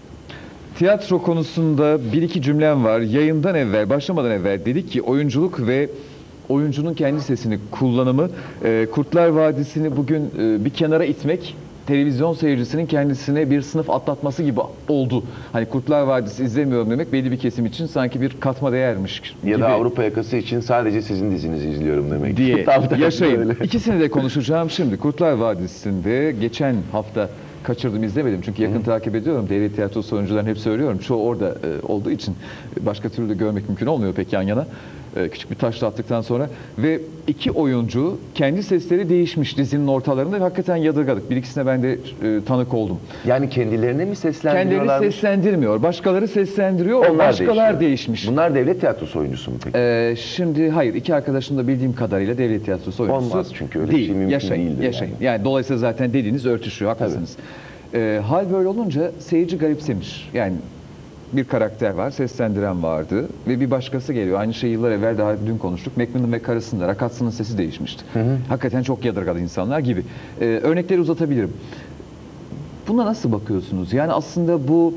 tiyatro konusunda bir iki cümlem var. Yayından evvel, başlamadan evvel dedik ki oyunculuk ve oyuncunun kendi sesini kullanımı, e, Kurtlar Vadisi'ni bugün e, bir kenara itmek televizyon seyircisinin kendisine bir sınıf atlatması gibi oldu. Hani Kurtlar Vadisi izlemiyorum demek belli bir kesim için sanki bir katma değermiş Ya gibi da Avrupa Yakası için sadece sizin dizinizi izliyorum demek. diye Tam tersi yaşayın. öyle. İkisini de konuşacağım şimdi. Kurtlar Vadisi'nde geçen hafta kaçırdım, izlemedim. Çünkü yakın takip ediyorum. Devlet tiyatrosu oyuncularını hep söylüyorum. Çoğu orada e, olduğu için başka türlü de görmek mümkün olmuyor pek yan yana. E, küçük bir taşla attıktan sonra. Ve iki oyuncu kendi sesleri değişmiş dizinin ortalarında ve hakikaten yadırgadık. Bir ikisine ben de e, tanık oldum. Yani kendilerine mi seslendiriyorlar? Kendileri seslendirmiyor. Başkaları seslendiriyor. Onlar başkalar değişiyor. değişmiş. Bunlar devlet tiyatrosu oyuncusu mu peki? Ee, şimdi hayır, iki arkadaşım da bildiğim kadarıyla devlet tiyatrosu oyuncusu Olmaz çünkü öyle bir değil. şey mümkün yaşayın, değildir yaşayın. Yani. yani dolayısıyla zaten dediğiniz örtüşüyor, haklısınız. Ee, hal böyle olunca seyirci garipsemiş. Yani bir karakter var, seslendiren vardı ve bir başkası geliyor. Aynı şeyi yıllar evvel daha dün konuştuk. Macmillan ve karısında Rakatsa'nın sesi değişmişti. Hı hı. Hakikaten çok yadırgadı insanlar gibi. Ee, örnekleri uzatabilirim. Buna nasıl bakıyorsunuz? Yani aslında bu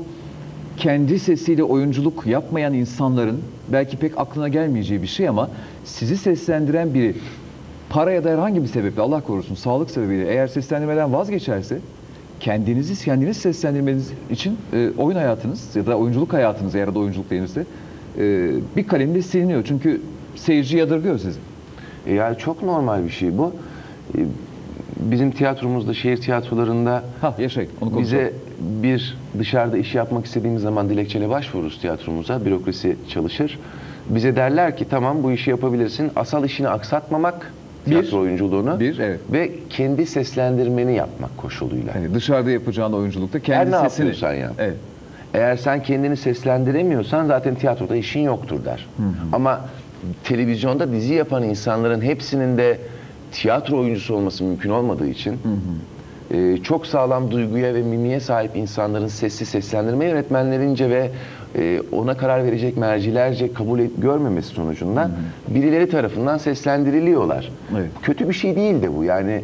kendi sesiyle oyunculuk yapmayan insanların belki pek aklına gelmeyeceği bir şey ama sizi seslendiren biri para ya da herhangi bir sebeple, Allah korusun sağlık sebebiyle eğer seslendirmeden vazgeçerse kendinizi kendiniz seslendirmeniz için e, oyun hayatınız ya da oyunculuk hayatınız, eğer de oyunculuk denirse e, bir kalemle siliniyor. Çünkü seyirci yadırgıyor sizi. E yani çok normal bir şey bu. E, Bizim tiyatromuzda, şehir tiyatrolarında Ha yaşayın, onu konuşalım. bize bir dışarıda iş yapmak istediğimiz zaman dilekçeyle başvururuz tiyatromuza. Bürokrasi çalışır. Bize derler ki tamam, bu işi yapabilirsin. Asal işini aksatmamak, tiyatro oyunculuğunu bir, evet. ve kendi seslendirmeni yapmak koşuluyla. Yani dışarıda yapacağın oyunculukta kendi Her ne sesini... yapıyorsan yap. Evet. Eğer sen kendini seslendiremiyorsan zaten tiyatroda işin yoktur der. Hı hı. Ama televizyonda dizi yapan insanların hepsinin de tiyatro oyuncusu olması mümkün olmadığı için hı hı. E, çok sağlam duyguya ve mimiye sahip insanların sesli seslendirme yönetmenlerince ve e, ona karar verecek mercilerce kabul et, görmemesi sonucunda hı hı. birileri tarafından seslendiriliyorlar. Evet. Kötü bir şey değil de bu. Yani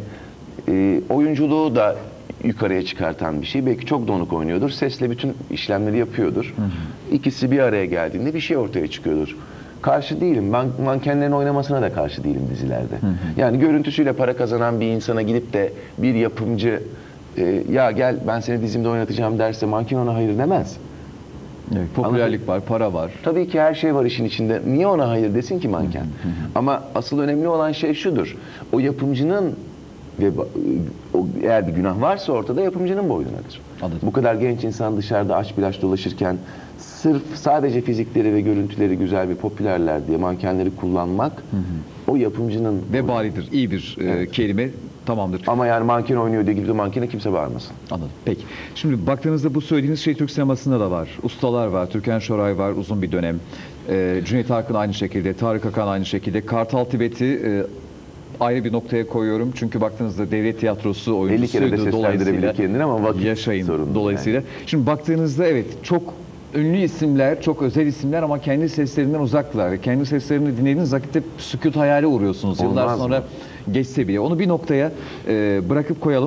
e, oyunculuğu da yukarıya çıkartan bir şey. Belki çok donuk oynuyordur. Sesle bütün işlemleri yapıyordur. Hı hı. İkisi bir araya geldiğinde bir şey ortaya çıkıyordur. Karşı değilim. Ben mankenlerin oynamasına da karşı değilim dizilerde. Hı hı. Yani görüntüsüyle para kazanan bir insana gidip de bir yapımcı e, ya gel ben seni dizimde oynatacağım derse manken ona hayır demez. Evet, popülerlik var, para var. Tabii ki her şey var işin içinde. Niye ona hayır desin ki manken? Hı hı. Ama asıl önemli olan şey şudur. O yapımcının ve o, eğer bir günah varsa ortada yapımcının boynunadır. Anladım. Bu kadar genç insan dışarıda aç bilaç dolaşırken sırf sadece fizikleri ve görüntüleri güzel ve popülerler diye mankenleri kullanmak hı hı. o yapımcının vebalidir. İyi bir evet. e, kelime. Tamamdır. Ama yani manken oynuyor diye gidip de mankene kimse bağırmasın. Anladım. Peki. Şimdi baktığınızda bu söylediğiniz şey Türk sinemasında da var. Ustalar var. Türkan Şoray var uzun bir dönem. Ee, Cüneyt Arkın aynı şekilde. Tarık Akan aynı şekilde. Kartal Tibet'i e, ayrı bir noktaya koyuyorum. Çünkü baktığınızda devlet tiyatrosu oyuncusuydu. elli kere de seslendirebilir kendini ama vakit yaşayın sorunu. Dolayısıyla. Yani. Şimdi baktığınızda evet çok ünlü isimler, çok özel isimler ama kendi seslerinden uzaklar. Kendi seslerini dinlediğiniz vakitte sükût hayale uğruyorsunuz. Yıllar Olmaz sonra mı? geçse bile. Onu bir noktaya e, bırakıp koyalım.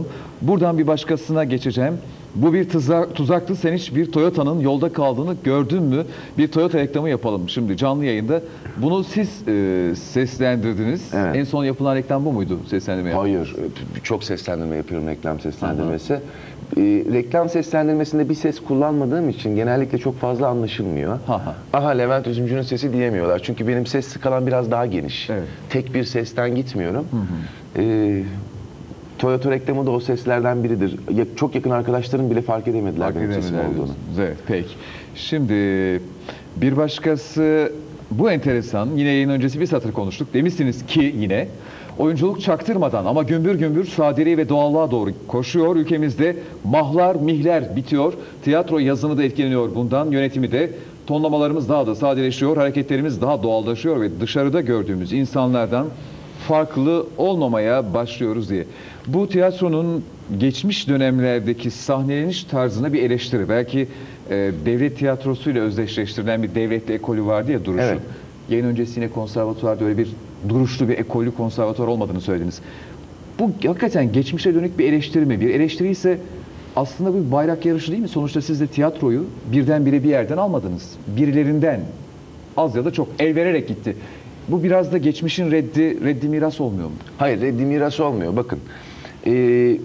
Buradan bir başkasına geçeceğim. Bu bir tuzak, tuzaktı. Sen hiç bir Toyota'nın yolda kaldığını gördün mü? Bir Toyota reklamı yapalım şimdi canlı yayında. Bunu siz e, seslendirdiniz. Evet. En son yapılan reklam bu muydu? Seslendirme yaptınız. Hayır, çok seslendirme yapıyorum, reklam seslendirmesi. Ee, reklam seslendirmesinde bir ses kullanmadığım için genellikle çok fazla anlaşılmıyor. Ha ha. Aha, Levent Üzümcü'nün sesi diyemiyorlar. Çünkü benim ses skalam biraz daha geniş. Evet. Tek bir sesten gitmiyorum. Ee, Toyota reklamı da o seslerden biridir. Ya- Çok yakın arkadaşlarım bile fark edemediler Fark benim sesim edemediler olduğunu. diyorsunuz. Evet, peki. Şimdi bir başkası, bu enteresan. Yine yayın öncesi bir satır konuştuk. Demişsiniz ki yine oyunculuk çaktırmadan ama gümbür gümbür sadeliğe ve doğallığa doğru koşuyor. Ülkemizde mahlar, mihler bitiyor. Tiyatro yazını da etkileniyor bundan. Yönetimi de, tonlamalarımız daha da sadeleşiyor. Hareketlerimiz daha doğallaşıyor ve dışarıda gördüğümüz insanlardan farklı olmamaya başlıyoruz diye. Bu tiyatronun geçmiş dönemlerdeki sahneleniş tarzına bir eleştiri. Belki e, devlet tiyatrosuyla özdeşleştirilen bir devletli ekolü vardı ya, duruşu. Evet. Yayın öncesi yine konservatuvarda öyle bir duruşlu bir ekolü konservatuvar olmadığını söylediniz. Bu hakikaten geçmişe dönük bir eleştiri mi? Bir eleştiri ise aslında bu bir bayrak yarışı değil mi? Sonuçta siz de tiyatroyu birdenbire bir yerden almadınız. Birilerinden az ya da çok el vererek gitti. Bu biraz da geçmişin reddi, reddi miras olmuyor mu? Hayır, reddi miras olmuyor. Bakın, ee,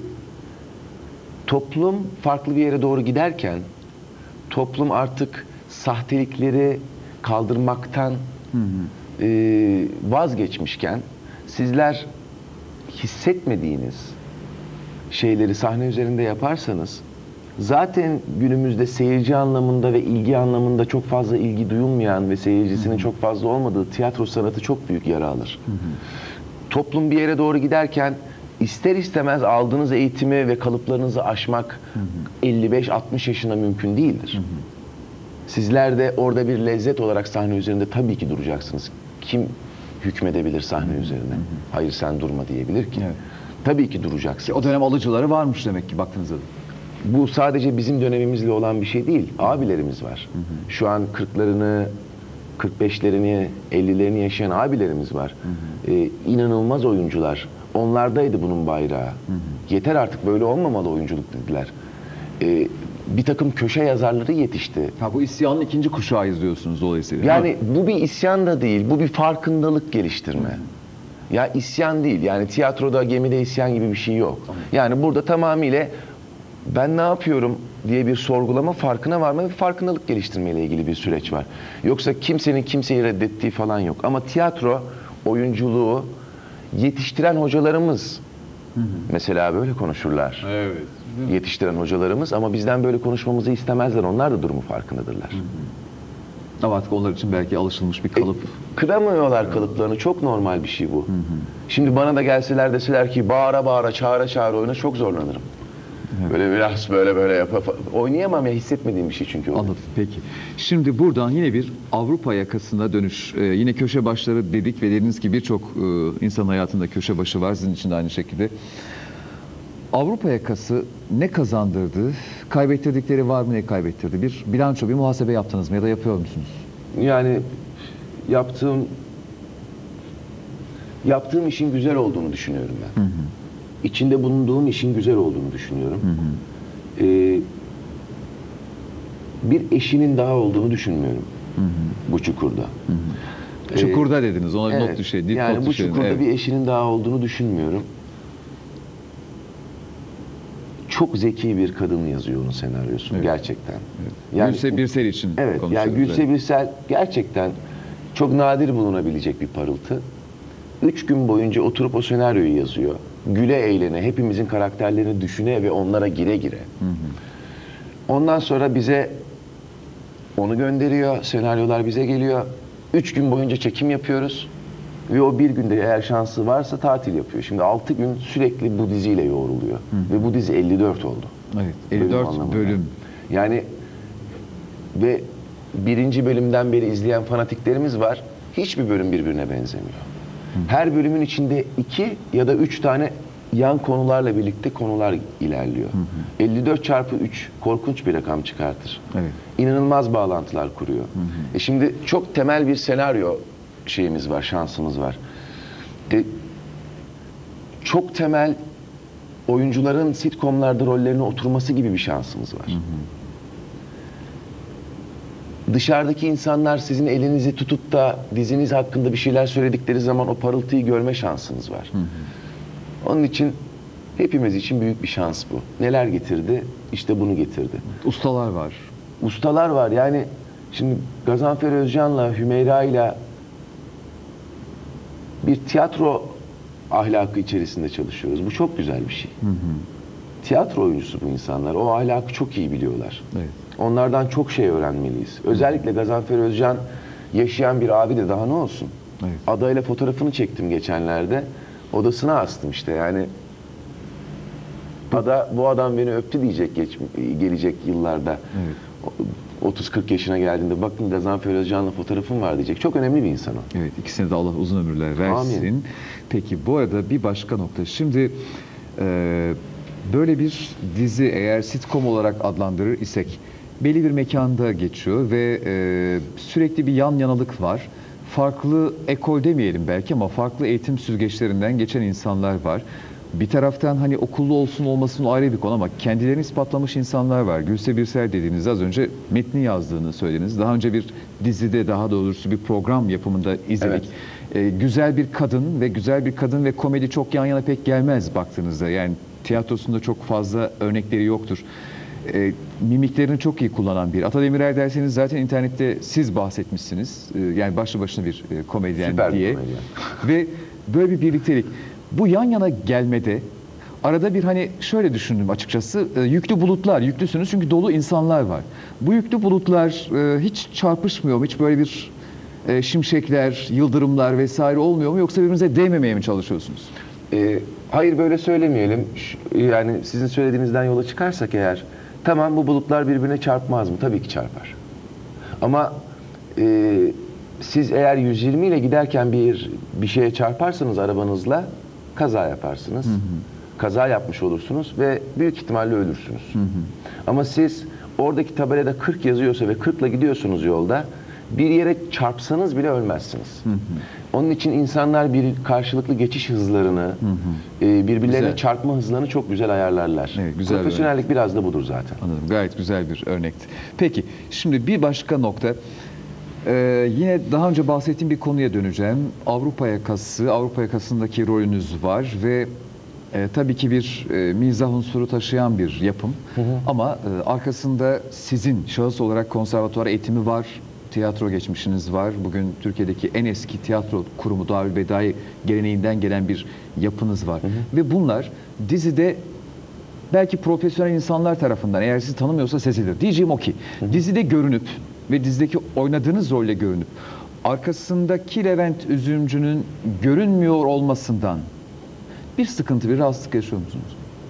toplum farklı bir yere doğru giderken, toplum artık sahtelikleri kaldırmaktan ee, vazgeçmişken, sizler hissetmediğiniz şeyleri sahne üzerinde yaparsanız, zaten günümüzde seyirci anlamında ve ilgi anlamında çok fazla ilgi duyulmayan ve seyircisinin çok fazla olmadığı tiyatro sanatı çok büyük yara alır. Toplum bir yere doğru giderken ister istemez aldığınız eğitimi ve kalıplarınızı aşmak elli beş altmış yaşında mümkün değildir. Sizler de orada bir lezzet olarak sahne üzerinde tabii ki duracaksınız. Kim hükmedebilir sahne üzerine? Hayır, sen durma diyebilir ki. Evet. Tabii ki duracaksınız. O dönem alıcıları varmış demek ki baktığınızda. Bu sadece bizim dönemimizle olan bir şey değil. Abilerimiz var. Şu an kırklarını, kırk beşlerini, ellilerini yaşayan abilerimiz var. Ee, inanılmaz oyuncular. Onlardaydı bunun bayrağı. Yeter artık, böyle olmamalı oyunculuk dediler. Ee, bir takım köşe yazarları yetişti. Ha, bu isyanın ikinci kuşağıyız diyorsunuz dolayısıyla. Yani bu bir isyan da değil, bu bir farkındalık geliştirme. Ya isyan değil, yani tiyatroda, gemide isyan gibi bir şey yok. Yani burada tamamıyla ben ne yapıyorum diye bir sorgulama, farkına varma ve farkındalık geliştirmeyle ilgili bir süreç var. Yoksa kimsenin kimseyi reddettiği falan yok. Ama tiyatro, oyunculuğu yetiştiren hocalarımız mesela böyle konuşurlar. Evet. Yetiştiren hocalarımız, ama bizden böyle konuşmamızı istemezler. Onlar da durumu farkındadırlar. Ama artık onlar için belki alışılmış bir kalıp. Kıramıyorlar kalıplarını. Çok normal bir şey bu. Şimdi bana da gelseler, deseler ki bağıra bağıra, çağıra çağıra oyna, çok zorlanırım. Böyle biraz böyle böyle yap, yap- oynayamam ya, hissetmediğim bir şey çünkü. o. Anladım. Peki. Şimdi buradan yine bir Avrupa yakasına dönüş. Ee, yine köşe başları dedik ve dediniz ki birçok e, insan hayatında köşe başı var. Sizin için de aynı şekilde. Avrupa yakası ne kazandırdı? Kaybettirdikleri var mı, ne kaybettirdi? Bir bilanço, bir muhasebe yaptınız mı ya da yapıyor musunuz? Yani yaptığım yaptığım işin güzel olduğunu düşünüyorum ben. İçinde bulunduğum işin güzel olduğunu düşünüyorum. Ee, bir eşinin daha olduğunu düşünmüyorum bu çukurda. Ee, Çukurda dediniz. Ona bir evet, not düşeyin. dipnot yani bu düşerin. çukurda Evet. bir eşinin daha olduğunu düşünmüyorum. Çok zeki bir kadın yazıyor onun senaryosunu, Evet. gerçekten. Yani, Gülse Birsel için Evet, konuşuyoruz. yani Gülse Evet. Birsel gerçekten çok nadir bulunabilecek bir parıltı. Üç gün boyunca oturup o senaryoyu yazıyor. Güle eğlene, hepimizin karakterlerini düşüne ve onlara gire gire. Ondan sonra bize onu gönderiyor, senaryolar bize geliyor. Üç gün boyunca çekim yapıyoruz. Ve o bir günde eğer şansı varsa tatil yapıyor. Şimdi altı gün sürekli bu diziyle yoğruluyor. Ve bu dizi elli dört oldu. Evet, elli dört anlamında. bölüm. Yani ve birinci bölümden beri izleyen fanatiklerimiz var. Hiçbir bölüm birbirine benzemiyor. Her bölümün içinde iki ya da üç tane yan konularla birlikte konular ilerliyor. elli dört çarpı üç korkunç bir rakam çıkartır. Evet. İnanılmaz bağlantılar kuruyor. E şimdi çok temel bir senaryo şeyimiz var, şansımız var. E, çok temel oyuncuların sitcomlarda rollerine oturması gibi bir şansımız var. Hı hı. Dışarıdaki insanlar sizin elinizi tutup da diziniz hakkında bir şeyler söyledikleri zaman o parıltıyı görme şansınız var. Hı hı. Onun için hepimiz için büyük bir şans bu. Neler getirdi? İşte bunu getirdi. Ustalar var. Ustalar var. Yani şimdi Gazanfer Özcan'la, Hümeyra'yla bir tiyatro ahlakı içerisinde çalışıyoruz. Bu çok güzel bir şey. Hı hı. Tiyatro oyuncusu bu insanlar. O ahlakı çok iyi biliyorlar. Evet. Onlardan çok şey öğrenmeliyiz. Özellikle Gazanfer Özcan yaşayan bir abi de daha ne olsun. Evet. Adayla fotoğrafını çektim geçenlerde. Odasına astım işte yani. Ada bu adam beni öptü diyecek geç, gelecek yıllarda. Evet. otuz kırk yaşına geldiğinde bakın Gazanfer Özcan'la fotoğrafım var diyecek. Çok önemli bir insan o. Evet, ikisine de Allah uzun ömürler versin. Amin. Peki bu arada bir başka nokta. Şimdi e, böyle bir dizi eğer sitcom olarak adlandırır isek belli bir mekanda geçiyor ve e, sürekli bir yan yanalık var. Farklı ekol demeyelim belki ama farklı eğitim süzgeçlerinden geçen insanlar var. Bir taraftan hani okullu olsun olmasın ayrı bir konu ama kendilerini ispatlamış insanlar var. Gülse Birsel dediğiniz az önce metni yazdığını söylediniz. Daha önce bir dizide daha doğrusu bir program yapımında izledik. Evet. Ee, güzel bir kadın ve güzel bir kadın ve komedi çok yan yana pek gelmez baktığınızda. Yani tiyatrosunda çok fazla örnekleri yoktur. E, mimiklerini çok iyi kullanan bir. Ata Demirer derseniz zaten internette siz bahsetmişsiniz. E, yani başlı başına bir e, komedyen Süper diye. Komedyen. Ve böyle bir birliktelik. Bu yan yana gelmede arada bir hani şöyle düşündüm açıkçası. E, yüklü bulutlar, yüklüsünüz çünkü dolu insanlar var. Bu yüklü bulutlar e, hiç çarpışmıyor mu? Hiç böyle bir e, şimşekler, yıldırımlar vesaire olmuyor mu? Yoksa birbirinize değmemeye mi çalışıyorsunuz? E, hayır böyle söylemeyelim. Yani sizin söylediğinizden yola çıkarsak eğer tamam bu bulutlar birbirine çarpmaz mı? Tabii ki çarpar. Ama e, siz eğer yüz yirmi ile giderken bir bir şeye çarparsanız arabanızla kaza yaparsınız. Hı hı. Kaza yapmış olursunuz ve büyük ihtimalle ölürsünüz. Hı hı. Ama siz oradaki tabelada kırk yazıyorsa ve kırk ile gidiyorsunuz yolda bir yere çarpsanız bile ölmezsiniz. Hı hı. Onun için insanlar bir karşılıklı geçiş hızlarını, hı hı. E, birbirlerine güzel. çarpma hızlarını çok güzel ayarlarlar. Evet, güzel Profesyonellik bir biraz da budur zaten. Anladım. Gayet güzel bir örnekti. Peki, şimdi bir başka nokta. Ee, yine daha önce bahsettiğim bir konuya döneceğim. Avrupa Yakası, Avrupa Yakası'ndaki rolünüz var ve e, tabii ki bir e, mizah unsuru taşıyan bir yapım. Hı hı. Ama e, arkasında sizin şahıs olarak konservatuvar eğitimi var. Tiyatro geçmişiniz var. Bugün Türkiye'deki en eski tiyatro kurumu Darülbedai geleneğinden gelen bir yapınız var. Hı hı. Ve bunlar dizide belki profesyonel insanlar tarafından eğer sizi tanımıyorsa sezilir. Diyeceğim o ki hı hı. dizide görünüp ve dizideki oynadığınız rolle görünüp arkasındaki Levent Üzümcü'nün görünmüyor olmasından bir sıkıntı, bir rahatsızlık yaşıyor musunuz?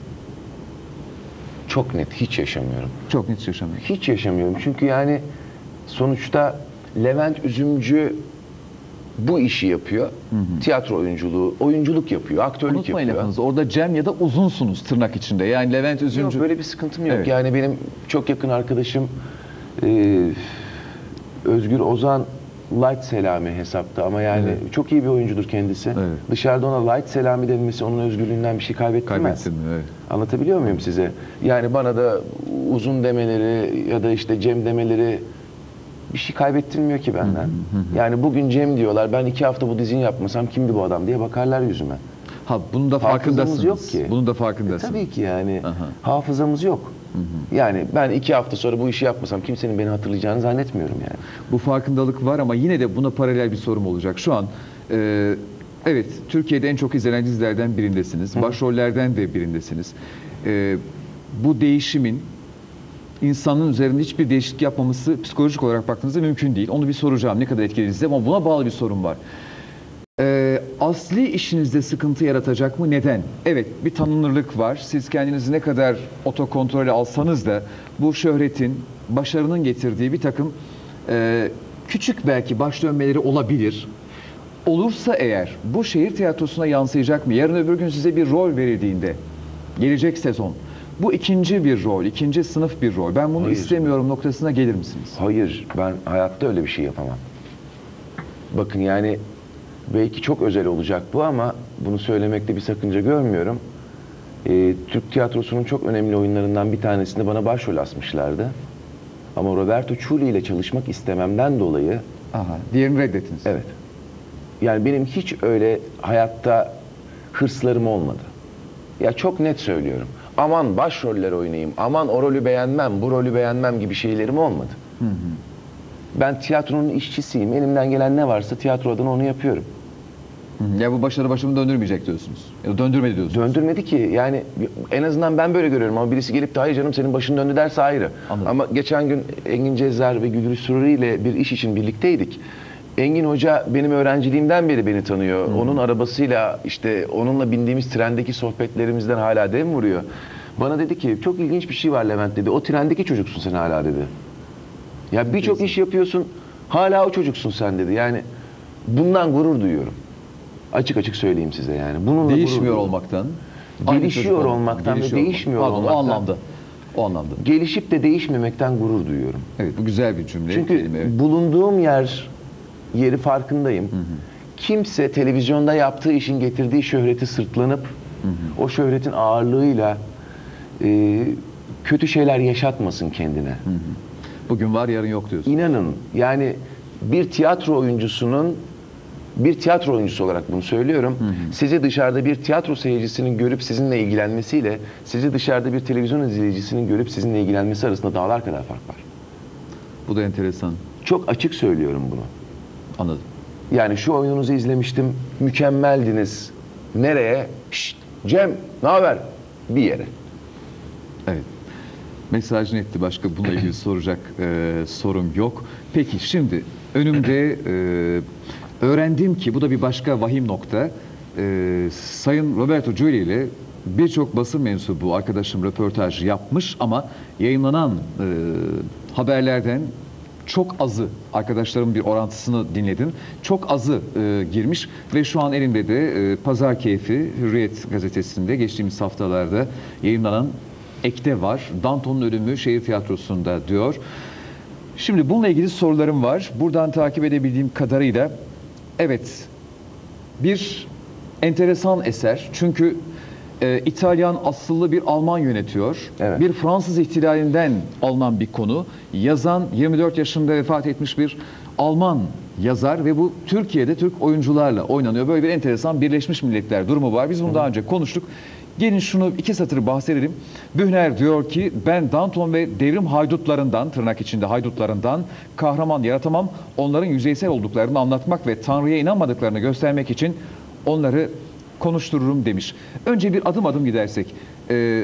Çok net, hiç yaşamıyorum. Çok net yaşamıyorum. Hiç yaşamıyorum. Çünkü yani sonuçta Levent Üzümcü bu işi yapıyor. Hı hı. Tiyatro oyunculuğu, oyunculuk yapıyor, aktörlük Unutmayın yapıyor. Lafınızı. Orada Cem ya da uzunsunuz tırnak içinde. Yani Levent Üzümcü... Yok böyle bir sıkıntım yok. Evet. Yani benim çok yakın arkadaşım e, Özgür Ozan Light Selami hesapta ama yani evet. çok iyi bir oyuncudur kendisi. Evet. Dışarıda ona Light Selami denmesi onun özgürlüğünden bir şey kaybettirmez. Kaybettin, evet. Anlatabiliyor muyum size? Yani bana da uzun demeleri ya da işte Cem demeleri bir şey kaybettirmiyor ki benden. Hı hı hı. Yani bugün Cem diyorlar, ben iki hafta bu diziyi yapmasam kimdi bu adam diye bakarlar yüzüme. Ha bunun da farkındasınız. Yok ki. Bunun da farkındasınız. E, tabii ki yani. Aha. Hafızamız yok. Hı hı. Yani ben iki hafta sonra bu işi yapmasam kimsenin beni hatırlayacağını zannetmiyorum yani. Bu farkındalık var ama yine de buna paralel bir sorum olacak. Şu an e, evet Türkiye'de en çok izlenen dizilerden birindesiniz. Hı. Başrollerden de birindesiniz. E, bu değişimin insanın üzerinde hiçbir değişiklik yapmaması psikolojik olarak baktığınızda mümkün değil. Onu bir soracağım ne kadar etkiledi size ama buna bağlı bir sorum var. Ee, asli işinizde sıkıntı yaratacak mı? Neden? Evet bir tanınırlık var. Siz kendinizi ne kadar otokontrole alsanız da bu şöhretin, başarının getirdiği bir takım e, küçük belki baş dönmeleri olabilir. Olursa eğer bu şehir tiyatrosuna yansıyacak mı? Yarın öbür gün size bir rol verildiğinde, gelecek sezon, bu ikinci bir rol, ikinci sınıf bir rol. Ben bunu Hayır. istemiyorum noktasına gelir misiniz? Hayır, ben hayatta öyle bir şey yapamam. Bakın yani belki çok özel olacak bu ama bunu söylemekte bir sakınca görmüyorum. Ee, Türk tiyatrosunun çok önemli oyunlarından bir tanesinde bana başrol asmışlardı. Ama Roberto Ciulli ile çalışmak istememden dolayı, Aha, diğerini reddettiniz. evet. Yani benim hiç öyle hayatta hırslarım olmadı. Ya çok net söylüyorum. Aman başroller oynayayım, aman o rolü beğenmem, bu rolü beğenmem gibi şeylerim olmadı. Hı hı. Ben tiyatronun işçisiyim. Elimden gelen ne varsa tiyatro adına onu yapıyorum. Hı hı. Ya bu başarı başımı döndürmeyecek diyorsunuz. Ya da döndürmedi diyorsunuz. Döndürmedi ki. Yani en azından ben böyle görüyorum ama birisi gelip de hayır canım senin başın döndü derse ayrı. Anladım. Ama geçen gün Engin Cezar ve Gülür Sururi ile bir iş için birlikteydik. Engin Hoca benim öğrenciliğimden beri beni tanıyor. Hı. Onun arabasıyla işte onunla bindiğimiz trendeki sohbetlerimizden hala dem vuruyor. Bana dedi ki çok ilginç bir şey var Levent dedi. O trendeki çocuksun sen hala dedi. Ya birçok iş yapıyorsun hala o çocuksun sen dedi. Yani bundan gurur duyuyorum. Açık açık söyleyeyim size yani. Bununla gurur Değişmiyor duyuyorum. olmaktan. aynı Gelişiyor çocuk olmak- olmaktan ve gelişiyor değişmiyor Pardon, olmaktan. O anlamda. O anlamda. Gelişip de değişmemekten gurur duyuyorum. Evet, bu güzel bir cümle. Çünkü kelime, evet. bulunduğum yer, yeri farkındayım. Kimse televizyonda yaptığı işin getirdiği şöhreti sırtlanıp o şöhretin ağırlığıyla e, kötü şeyler yaşatmasın kendine. Bugün var, yarın yok diyorsun. İnanın yani bir tiyatro oyuncusunun bir tiyatro oyuncusu olarak bunu söylüyorum. Sizi dışarıda bir tiyatro seyircisinin görüp sizinle ilgilenmesiyle sizi dışarıda bir televizyon izleyicisinin görüp sizinle ilgilenmesi arasında dağlar kadar fark var. Bu da enteresan. Çok açık söylüyorum bunu. Anladım. Yani şu oyununuzu izlemiştim. Mükemmeldiniz. Nereye? Şşt, Cem, ne haber? Bir yere. Evet. Mesaj netti. Başka bununla ilgili soracak e, sorum yok. Peki şimdi önümde e, öğrendim ki bu da bir başka vahim nokta. E, Sayın Roberto Ciulli ile birçok basın mensubu arkadaşım röportaj yapmış ama yayınlanan e, haberlerden çok azı, arkadaşlarımın bir orantısını dinledim. Çok azı e, girmiş ve şu an elimde de e, Pazar Keyfi Hürriyet gazetesinde geçtiğimiz haftalarda yayınlanan ekte var. Danton'un ölümü şehir tiyatrosunda diyor. Şimdi bununla ilgili sorularım var. Buradan takip edebildiğim kadarıyla evet bir enteresan eser. Çünkü e, İtalyan asıllı bir Alman yönetiyor. Evet. Bir Fransız ihtilalinden alınan bir konu. Yazan yirmi dört yaşında vefat etmiş bir Alman yazar ve bu Türkiye'de Türk oyuncularla oynanıyor. Böyle bir enteresan Birleşmiş Milletler durumu var. Biz bunu daha önce konuştuk. Gelin şunu iki satır bahsedelim. Bühner diyor ki ben Danton ve devrim haydutlarından, tırnak içinde haydutlarından kahraman yaratamam. Onların yüzeysel olduklarını anlatmak ve Tanrı'ya inanmadıklarını göstermek için onları konuştururum demiş. Önce bir adım adım gidersek. E,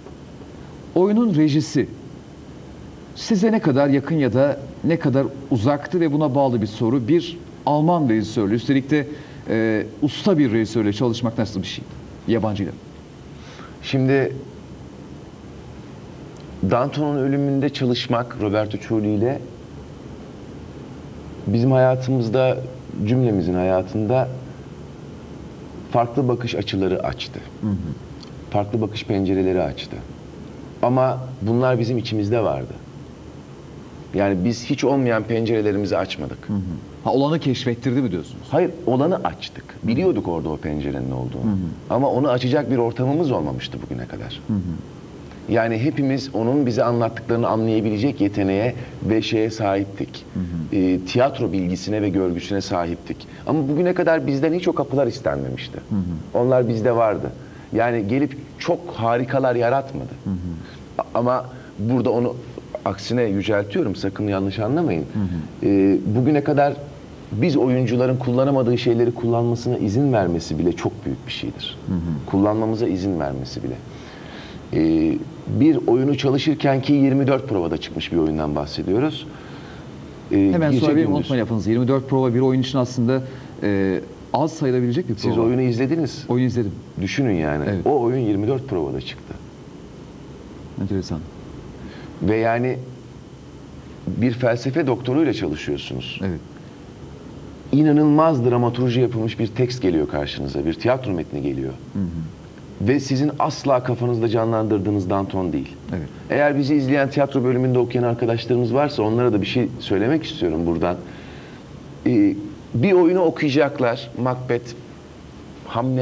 oyunun rejisi size ne kadar yakın ya da ne kadar uzaktı ve buna bağlı bir soru. Bir Alman rejisörle, üstelik de e, usta bir rejisörle çalışmak nasıl bir şey? Yabancıyla. Şimdi Danton'un ölümünde çalışmak Roberto Ciulli ile bizim hayatımızda, cümlemizin hayatında farklı bakış açıları açtı. Hı hı. Farklı bakış pencereleri açtı. Ama bunlar bizim içimizde vardı. Yani biz hiç olmayan pencerelerimizi açmadık. Hı hı. Ha, olanı keşfettirdi mi diyorsunuz? Hayır, olanı açtık. Biliyorduk orada o pencerenin olduğunu. Hı hı. Ama onu açacak bir ortamımız olmamıştı bugüne kadar. Hı hı. Yani hepimiz onun bize anlattıklarını anlayabilecek yeteneğe ve şeye sahiptik. Hı hı. E, tiyatro bilgisine ve görgüsüne sahiptik. Ama bugüne kadar bizden hiç o kapılar istenmemişti. Hı hı. Onlar bizde vardı. Yani gelip çok harikalar yaratmadı. Hı hı. Ama burada onu aksine yüceltiyorum, sakın yanlış anlamayın. Hı hı. E, bugüne kadar biz oyuncuların kullanamadığı şeyleri kullanmasına izin vermesi bile çok büyük bir şeydir. Hı hı. Kullanmamıza izin vermesi bile. Ee, bir oyunu çalışırken ki yirmi dört provada çıkmış bir oyundan bahsediyoruz. Ee, Hemen gece sonra bir gündüz. unutma lafınızı. yirmi dört prova bir oyun için aslında e, az sayılabilecek bir prova. Siz oyunu izlediniz. Oyunu izledim. Düşünün yani. Evet. O oyun yirmi dört provada çıktı. Enteresan. Ve yani bir felsefe doktoruyla çalışıyorsunuz. Evet. İnanılmaz dramaturji yapılmış bir tekst geliyor karşınıza. Bir tiyatro metni geliyor. Hı hı. Ve sizin asla kafanızda canlandırdığınız Danton değil. Evet. Eğer bizi izleyen tiyatro bölümünde okuyan arkadaşlarımız varsa onlara da bir şey söylemek istiyorum buradan. Ee, bir oyunu okuyacaklar. Macbeth, Hamlet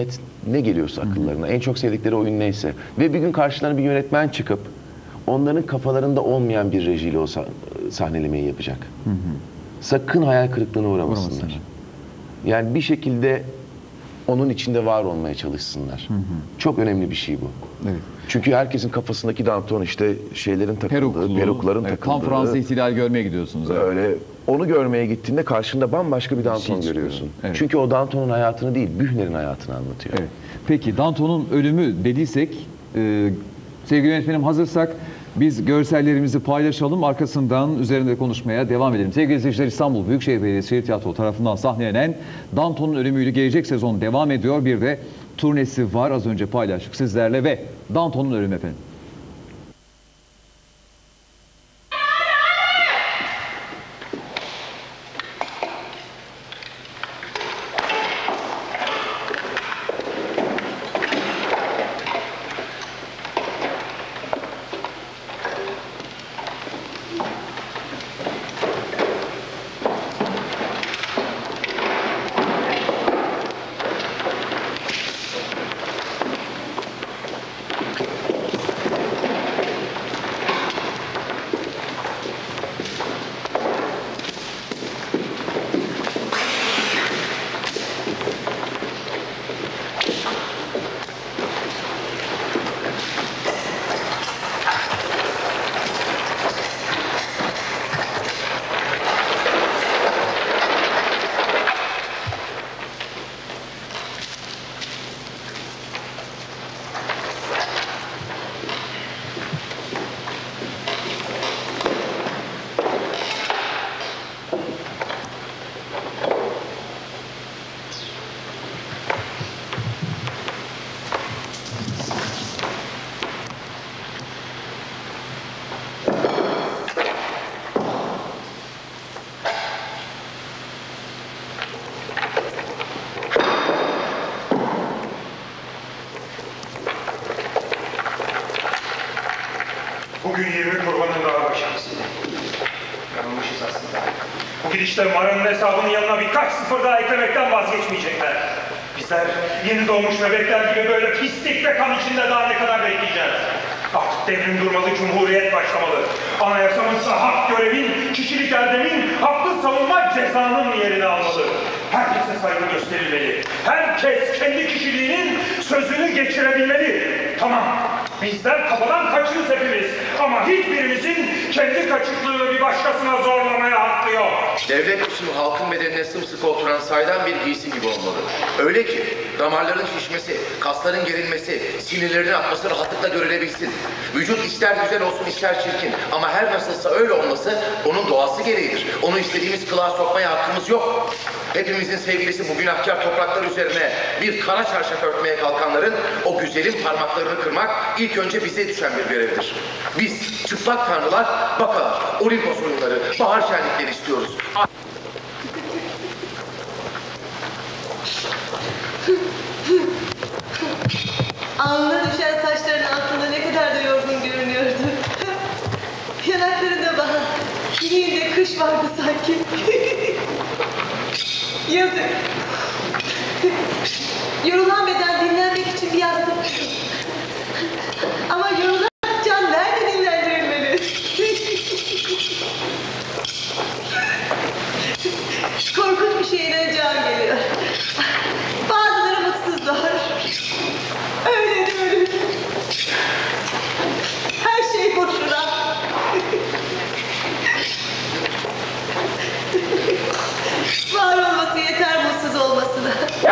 Ne geliyorsa akıllarına, en çok sevdikleri oyun neyse. Ve bir gün karşılarına bir yönetmen çıkıp onların kafalarında olmayan bir rejiyle o sah- sahnelemeyi yapacak. Hı hı. Sakın hayal kırıklığına uğramasınlar. Uğramasınlar. Yani bir şekilde onun içinde var olmaya çalışsınlar. Hı hı. Çok önemli bir şey bu. Evet. Çünkü herkesin kafasındaki Danton işte şeylerin takıldığı, Peruklu, perukların evet, takıldığı. tam Fransız ihtilal görmeye gidiyorsunuz. Evet. Öyle. Onu görmeye gittiğinde karşında bambaşka bir Danton şey çıkıyor. görüyorsun. Evet. Çünkü o Danton'un hayatını değil, Bühner'in hayatını anlatıyor. Evet. Peki Danton'un ölümü dediysek, e, sevgili yönetmenim hazırsak biz görsellerimizi paylaşalım. Arkasından üzerinde konuşmaya devam edelim. Sevgili izleyiciler, İstanbul Büyükşehir Belediyesi Şehir Tiyatro tarafından sahnelenen Danton'un ölümüyle gelecek sezon devam ediyor. Bir de turnesi var. Az önce paylaştık sizlerle ve Danton'un ölümü efendim. Bugün yirmi kurbanın daha başımız. Yanılmışız aslında. Bu gidişte Mara'nın hesabının yanına birkaç sıfır daha eklemekten vazgeçmeyecekler. Bizler yeni doğmuş bebekler gibi böyle pislik ve kan içinde daha ne kadar bekleyeceğiz? Artık devrim durmalı, cumhuriyet başlamalı. Anayasamızsa hak görevin, kişilik erdemin, haklı savunma cezanın yerini almalı. Herkese saygı gösterilmeli. Herkes kendi kişiliğinin sözünü geçirebilmeli. Tamam, bizler kafadan kaçırız hepimiz. Ama hiçbirimizin kendi kaçıklığını bir başkasına zorlamaya hakkı yok. Devlet biçimi halkın bedenine sımsıkı oturan saydam bir giysi gibi olmalı. Öyle ki damarların şişmesi, kasların gerilmesi, sinirlerin atması rahatlıkla görülebilsin. Vücut ister güzel olsun ister çirkin ama her nasılsa öyle olması onun doğası gereğidir. Onu istediğimiz kılığa sokmaya hakkımız yok. Hepimizin sevgilisi bu günahkar topraklar üzerine bir kara çarşaf örtmeye kalkanların o güzelim parmaklarını kırmak ilk önce bize düşen bir görevdir. Biz çıplak tanrılar, bakalar, Olimpos oyunları, bahar şenlikleri istiyoruz. Alnına düşen saçların altında ne kadar da yorgun görünüyordu. Yanaklarında bahar, bileğinde kış vardı sanki. Yazık. Yorulan beden dinlenmek için bir yastık. Ama yorulan can nerede dinlendirilmeli? Korkunç bir şeyden can geliyor. Bazıları mutsuzlar. Öyle de öyle. Her şey boşuna. Var olması yeter mutsuz olmasına.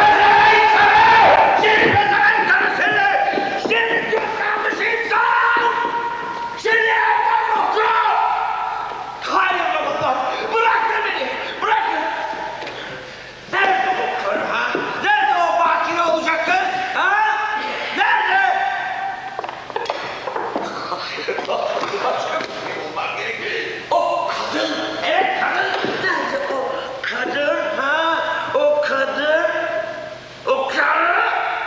Seni bezemen karı seni! Seni göklenmiş insan! Seni evden yoktu! Hayır babalar! Bırakın beni! Bırakın! Nerede o karı ha? Nerede o bakire olacak kız? Ha? Nerede? Hayır, başka bir şey olmak gerek. O kadın! Evet kadın! Nerede o kadın ha? O kadın! O karı!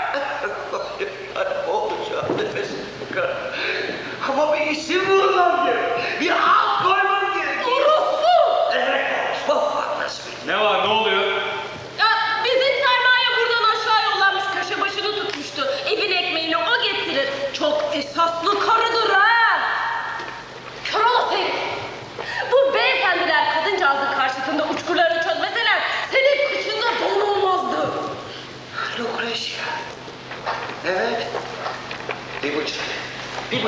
Ne olacak nefesim karı? Ama bir isim bulmam gerek. Bir alt koymam gerek. Orospu! Evet, bu haklısın. Ne var, ne oluyor? Ya bizim sermaye buradan aşağı yollanmış, köşe başını tutmuş.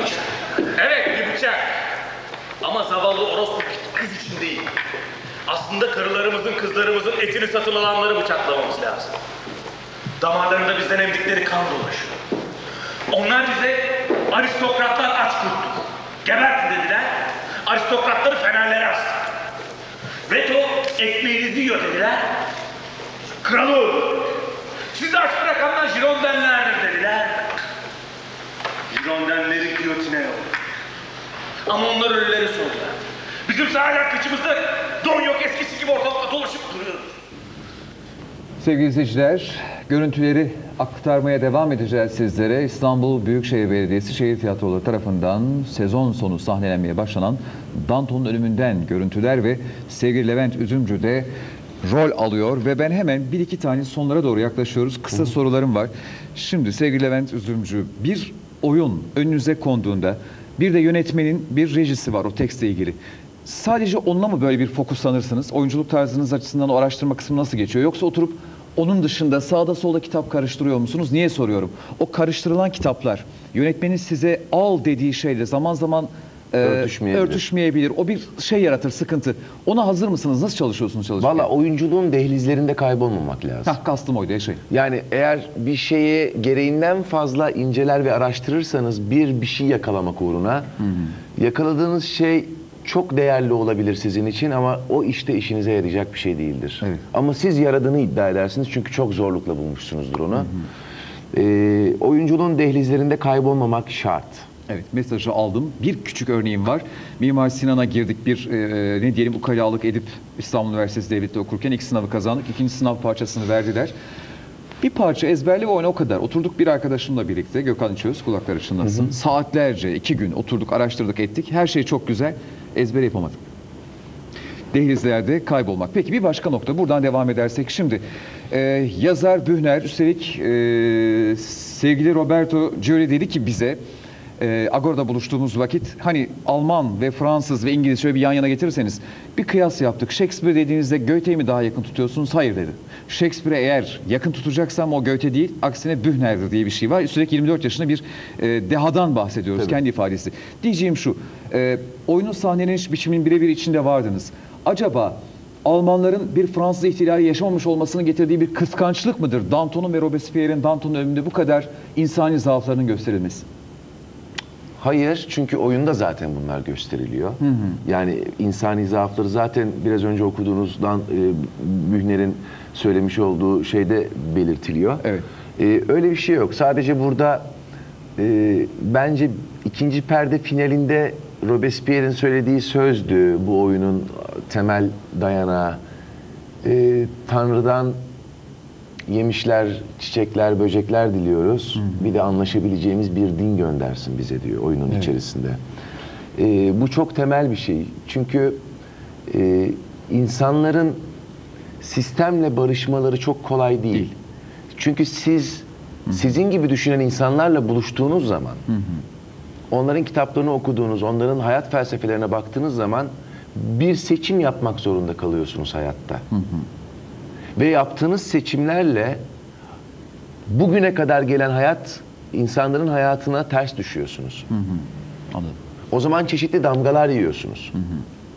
bıçak. Evet, bir bıçak. Ama zavallı orospu kız için değil. Aslında karılarımızın, kızlarımızın etini satın alanları bıçaklamamız lazım. Damarlarında bizden emdikleri kan dolaşıyor. Onlar bize aristokratlar aç kurttuk. Gebertin dediler. Aristokratları fenerlere astık. Veto ekmeğinizi yiyor dediler. Kralı öldürdük. Sizi aç bırakanlar Jirondenlerdir dediler. Jirondenleri giyotine yok. Ama onlar ölüleri sordular. Bizimse hala kıçımızda don yok, eskisi gibi ortalıkta dolaşıp duruyoruz. Sevgili izleyiciler, görüntüleri aktarmaya devam edeceğiz sizlere. İstanbul Büyükşehir Belediyesi Şehir Tiyatroları tarafından sezon sonu sahnelenmeye başlanan Danton'un ölümünden görüntüler ve sevgili Levent Üzümcü de rol alıyor ve ben hemen bir iki tane sonlara doğru yaklaşıyoruz. Kısa Hı. sorularım var. Şimdi sevgili Levent Üzümcü, bir oyun önünüze konduğunda bir de yönetmenin bir rejisi var o tekstle ilgili. Sadece onunla mı böyle bir fokuslanırsınız? Oyunculuk tarzınız açısından o araştırma kısmı nasıl geçiyor? Yoksa oturup onun dışında sağda solda kitap karıştırıyor musunuz? Niye soruyorum? O karıştırılan kitaplar, yönetmenin size al dediği şeyle zaman zaman e, örtüşmeyebilir. örtüşmeyebilir. O bir şey yaratır, sıkıntı. Ona hazır mısınız? Nasıl çalışıyorsunuz çalışırken? Valla oyunculuğun dehlizlerinde kaybolmamak lazım. Hah, kastım oydu şey. Yani eğer bir şeyi gereğinden fazla inceler ve araştırırsanız bir bir şey yakalamak uğruna, hı hı. yakaladığınız şey çok değerli olabilir sizin için ama o işte işinize yarayacak bir şey değildir. Evet. Ama siz yaradığını iddia edersiniz çünkü çok zorlukla bulmuşsunuzdur onu. Hı hı. Ee, oyunculuğun dehlizlerinde kaybolmamak şart. Evet, mesajı aldım. Bir küçük örneğim var. Mimar Sinan'a girdik, bir e, ne diyelim ukalalık edip İstanbul Üniversitesi Devlet'te okurken ilk sınavı kazandık. İkinci sınav parçasını verdiler. Bir parça ezberli ve oyna o kadar. Oturduk bir arkadaşımla birlikte, Gökhan İçöz, kulakları çınlasın. Hı hı. Saatlerce, iki gün oturduk, araştırdık, ettik. Her şey çok güzel. Ezber yapamadık. Dehlizlerde kaybolmak. Peki bir başka nokta. Buradan devam edersek şimdi. E, yazar Bühner, üstelik e, sevgili Roberto Gioli dedi ki bize, e, Agora'da buluştuğumuz vakit, hani Alman ve Fransız ve İngiliz şöyle bir yan yana getirirseniz bir kıyas yaptık. Shakespeare dediğinizde Goethe'yi mi daha yakın tutuyorsunuz? Hayır dedi. Shakespeare'e eğer yakın tutacaksam o Goethe değil, aksine Bühner'dir diye bir şey var. Üstelik yirmi dört yaşında bir e, dehadan bahsediyoruz. Tabii. Kendi ifadesi. Diyeceğim şu, e, oyunun sahneleniş biçiminin birebir içinde vardınız. Acaba Almanların bir Fransız ihtilali yaşamamış olmasının getirdiği bir kıskançlık mıdır? Danton'un ve Robespierre'in Danton'un ölümünde bu kadar insani zaaflarının gösterilmesi. Hayır, çünkü oyunda zaten bunlar gösteriliyor. Hı hı. Yani insani zaafları zaten biraz önce okuduğunuzdan e, Bühner'in söylemiş olduğu şeyde belirtiliyor. Evet. E, öyle bir şey yok. Sadece burada e, bence ikinci perde finalinde Robespierre'in söylediği sözdü bu oyunun temel dayanağı. E, Tanrı'dan yemişler, çiçekler, böcekler diliyoruz. Hı hı. Bir de anlaşabileceğimiz bir din göndersin bize diyor oyunun evet. içerisinde. Ee, bu çok temel bir şey. Çünkü e, insanların sistemle barışmaları çok kolay değil. değil. Çünkü siz, hı hı. sizin gibi düşünen insanlarla buluştuğunuz zaman, hı hı. onların kitaplarını okuduğunuz, onların hayat felsefelerine baktığınız zaman bir seçim yapmak zorunda kalıyorsunuz hayatta. Hı hı. Ve yaptığınız seçimlerle bugüne kadar gelen hayat, insanların hayatına ters düşüyorsunuz. Hı hı. Anladım. O zaman çeşitli damgalar yiyorsunuz. Hı hı.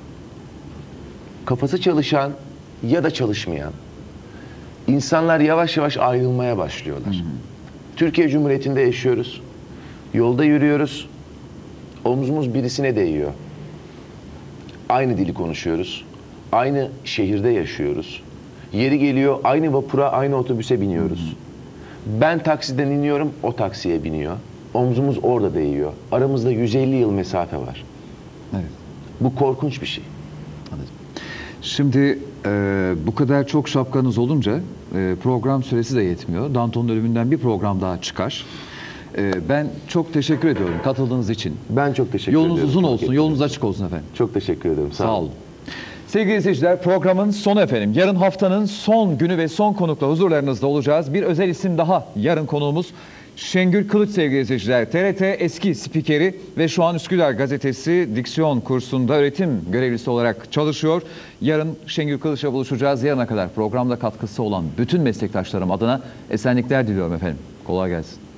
Kafası çalışan ya da çalışmayan insanlar yavaş yavaş ayrılmaya başlıyorlar. Hı hı. Türkiye Cumhuriyeti'nde yaşıyoruz. Yolda yürüyoruz. Omzumuz birisine değiyor. Aynı dili konuşuyoruz. Aynı şehirde yaşıyoruz. Yeri geliyor aynı vapura, aynı otobüse biniyoruz. Hı hı. Ben taksiden iniyorum, o taksiye biniyor. Omzumuz orada değiyor. Aramızda yüz elli yıl mesafe var. Evet. Bu korkunç bir şey. Anladım. Şimdi e, bu kadar çok şapkanız olunca e, program süresi de yetmiyor. Danton'un ölümünden bir program daha çıkar. E, ben çok teşekkür ediyorum katıldığınız için. Ben çok teşekkür Yolunuz ediyorum. Yolunuz uzun olsun, yolunuz açık olsun efendim. Çok teşekkür ederim. Sağ, Sağ olun. Sevgili izleyiciler, programın sonu efendim. Yarın haftanın son günü ve son konukla huzurlarınızda olacağız. Bir özel isim daha yarın konuğumuz Şengül Kılıç sevgili izleyiciler. T R T eski spikeri ve şu an Üsküdar Gazetesi diksiyon kursunda öğretim görevlisi olarak çalışıyor. Yarın Şengül Kılıç'la buluşacağız. Yarına kadar programda katkısı olan bütün meslektaşlarım adına esenlikler diliyorum efendim. Kolay gelsin.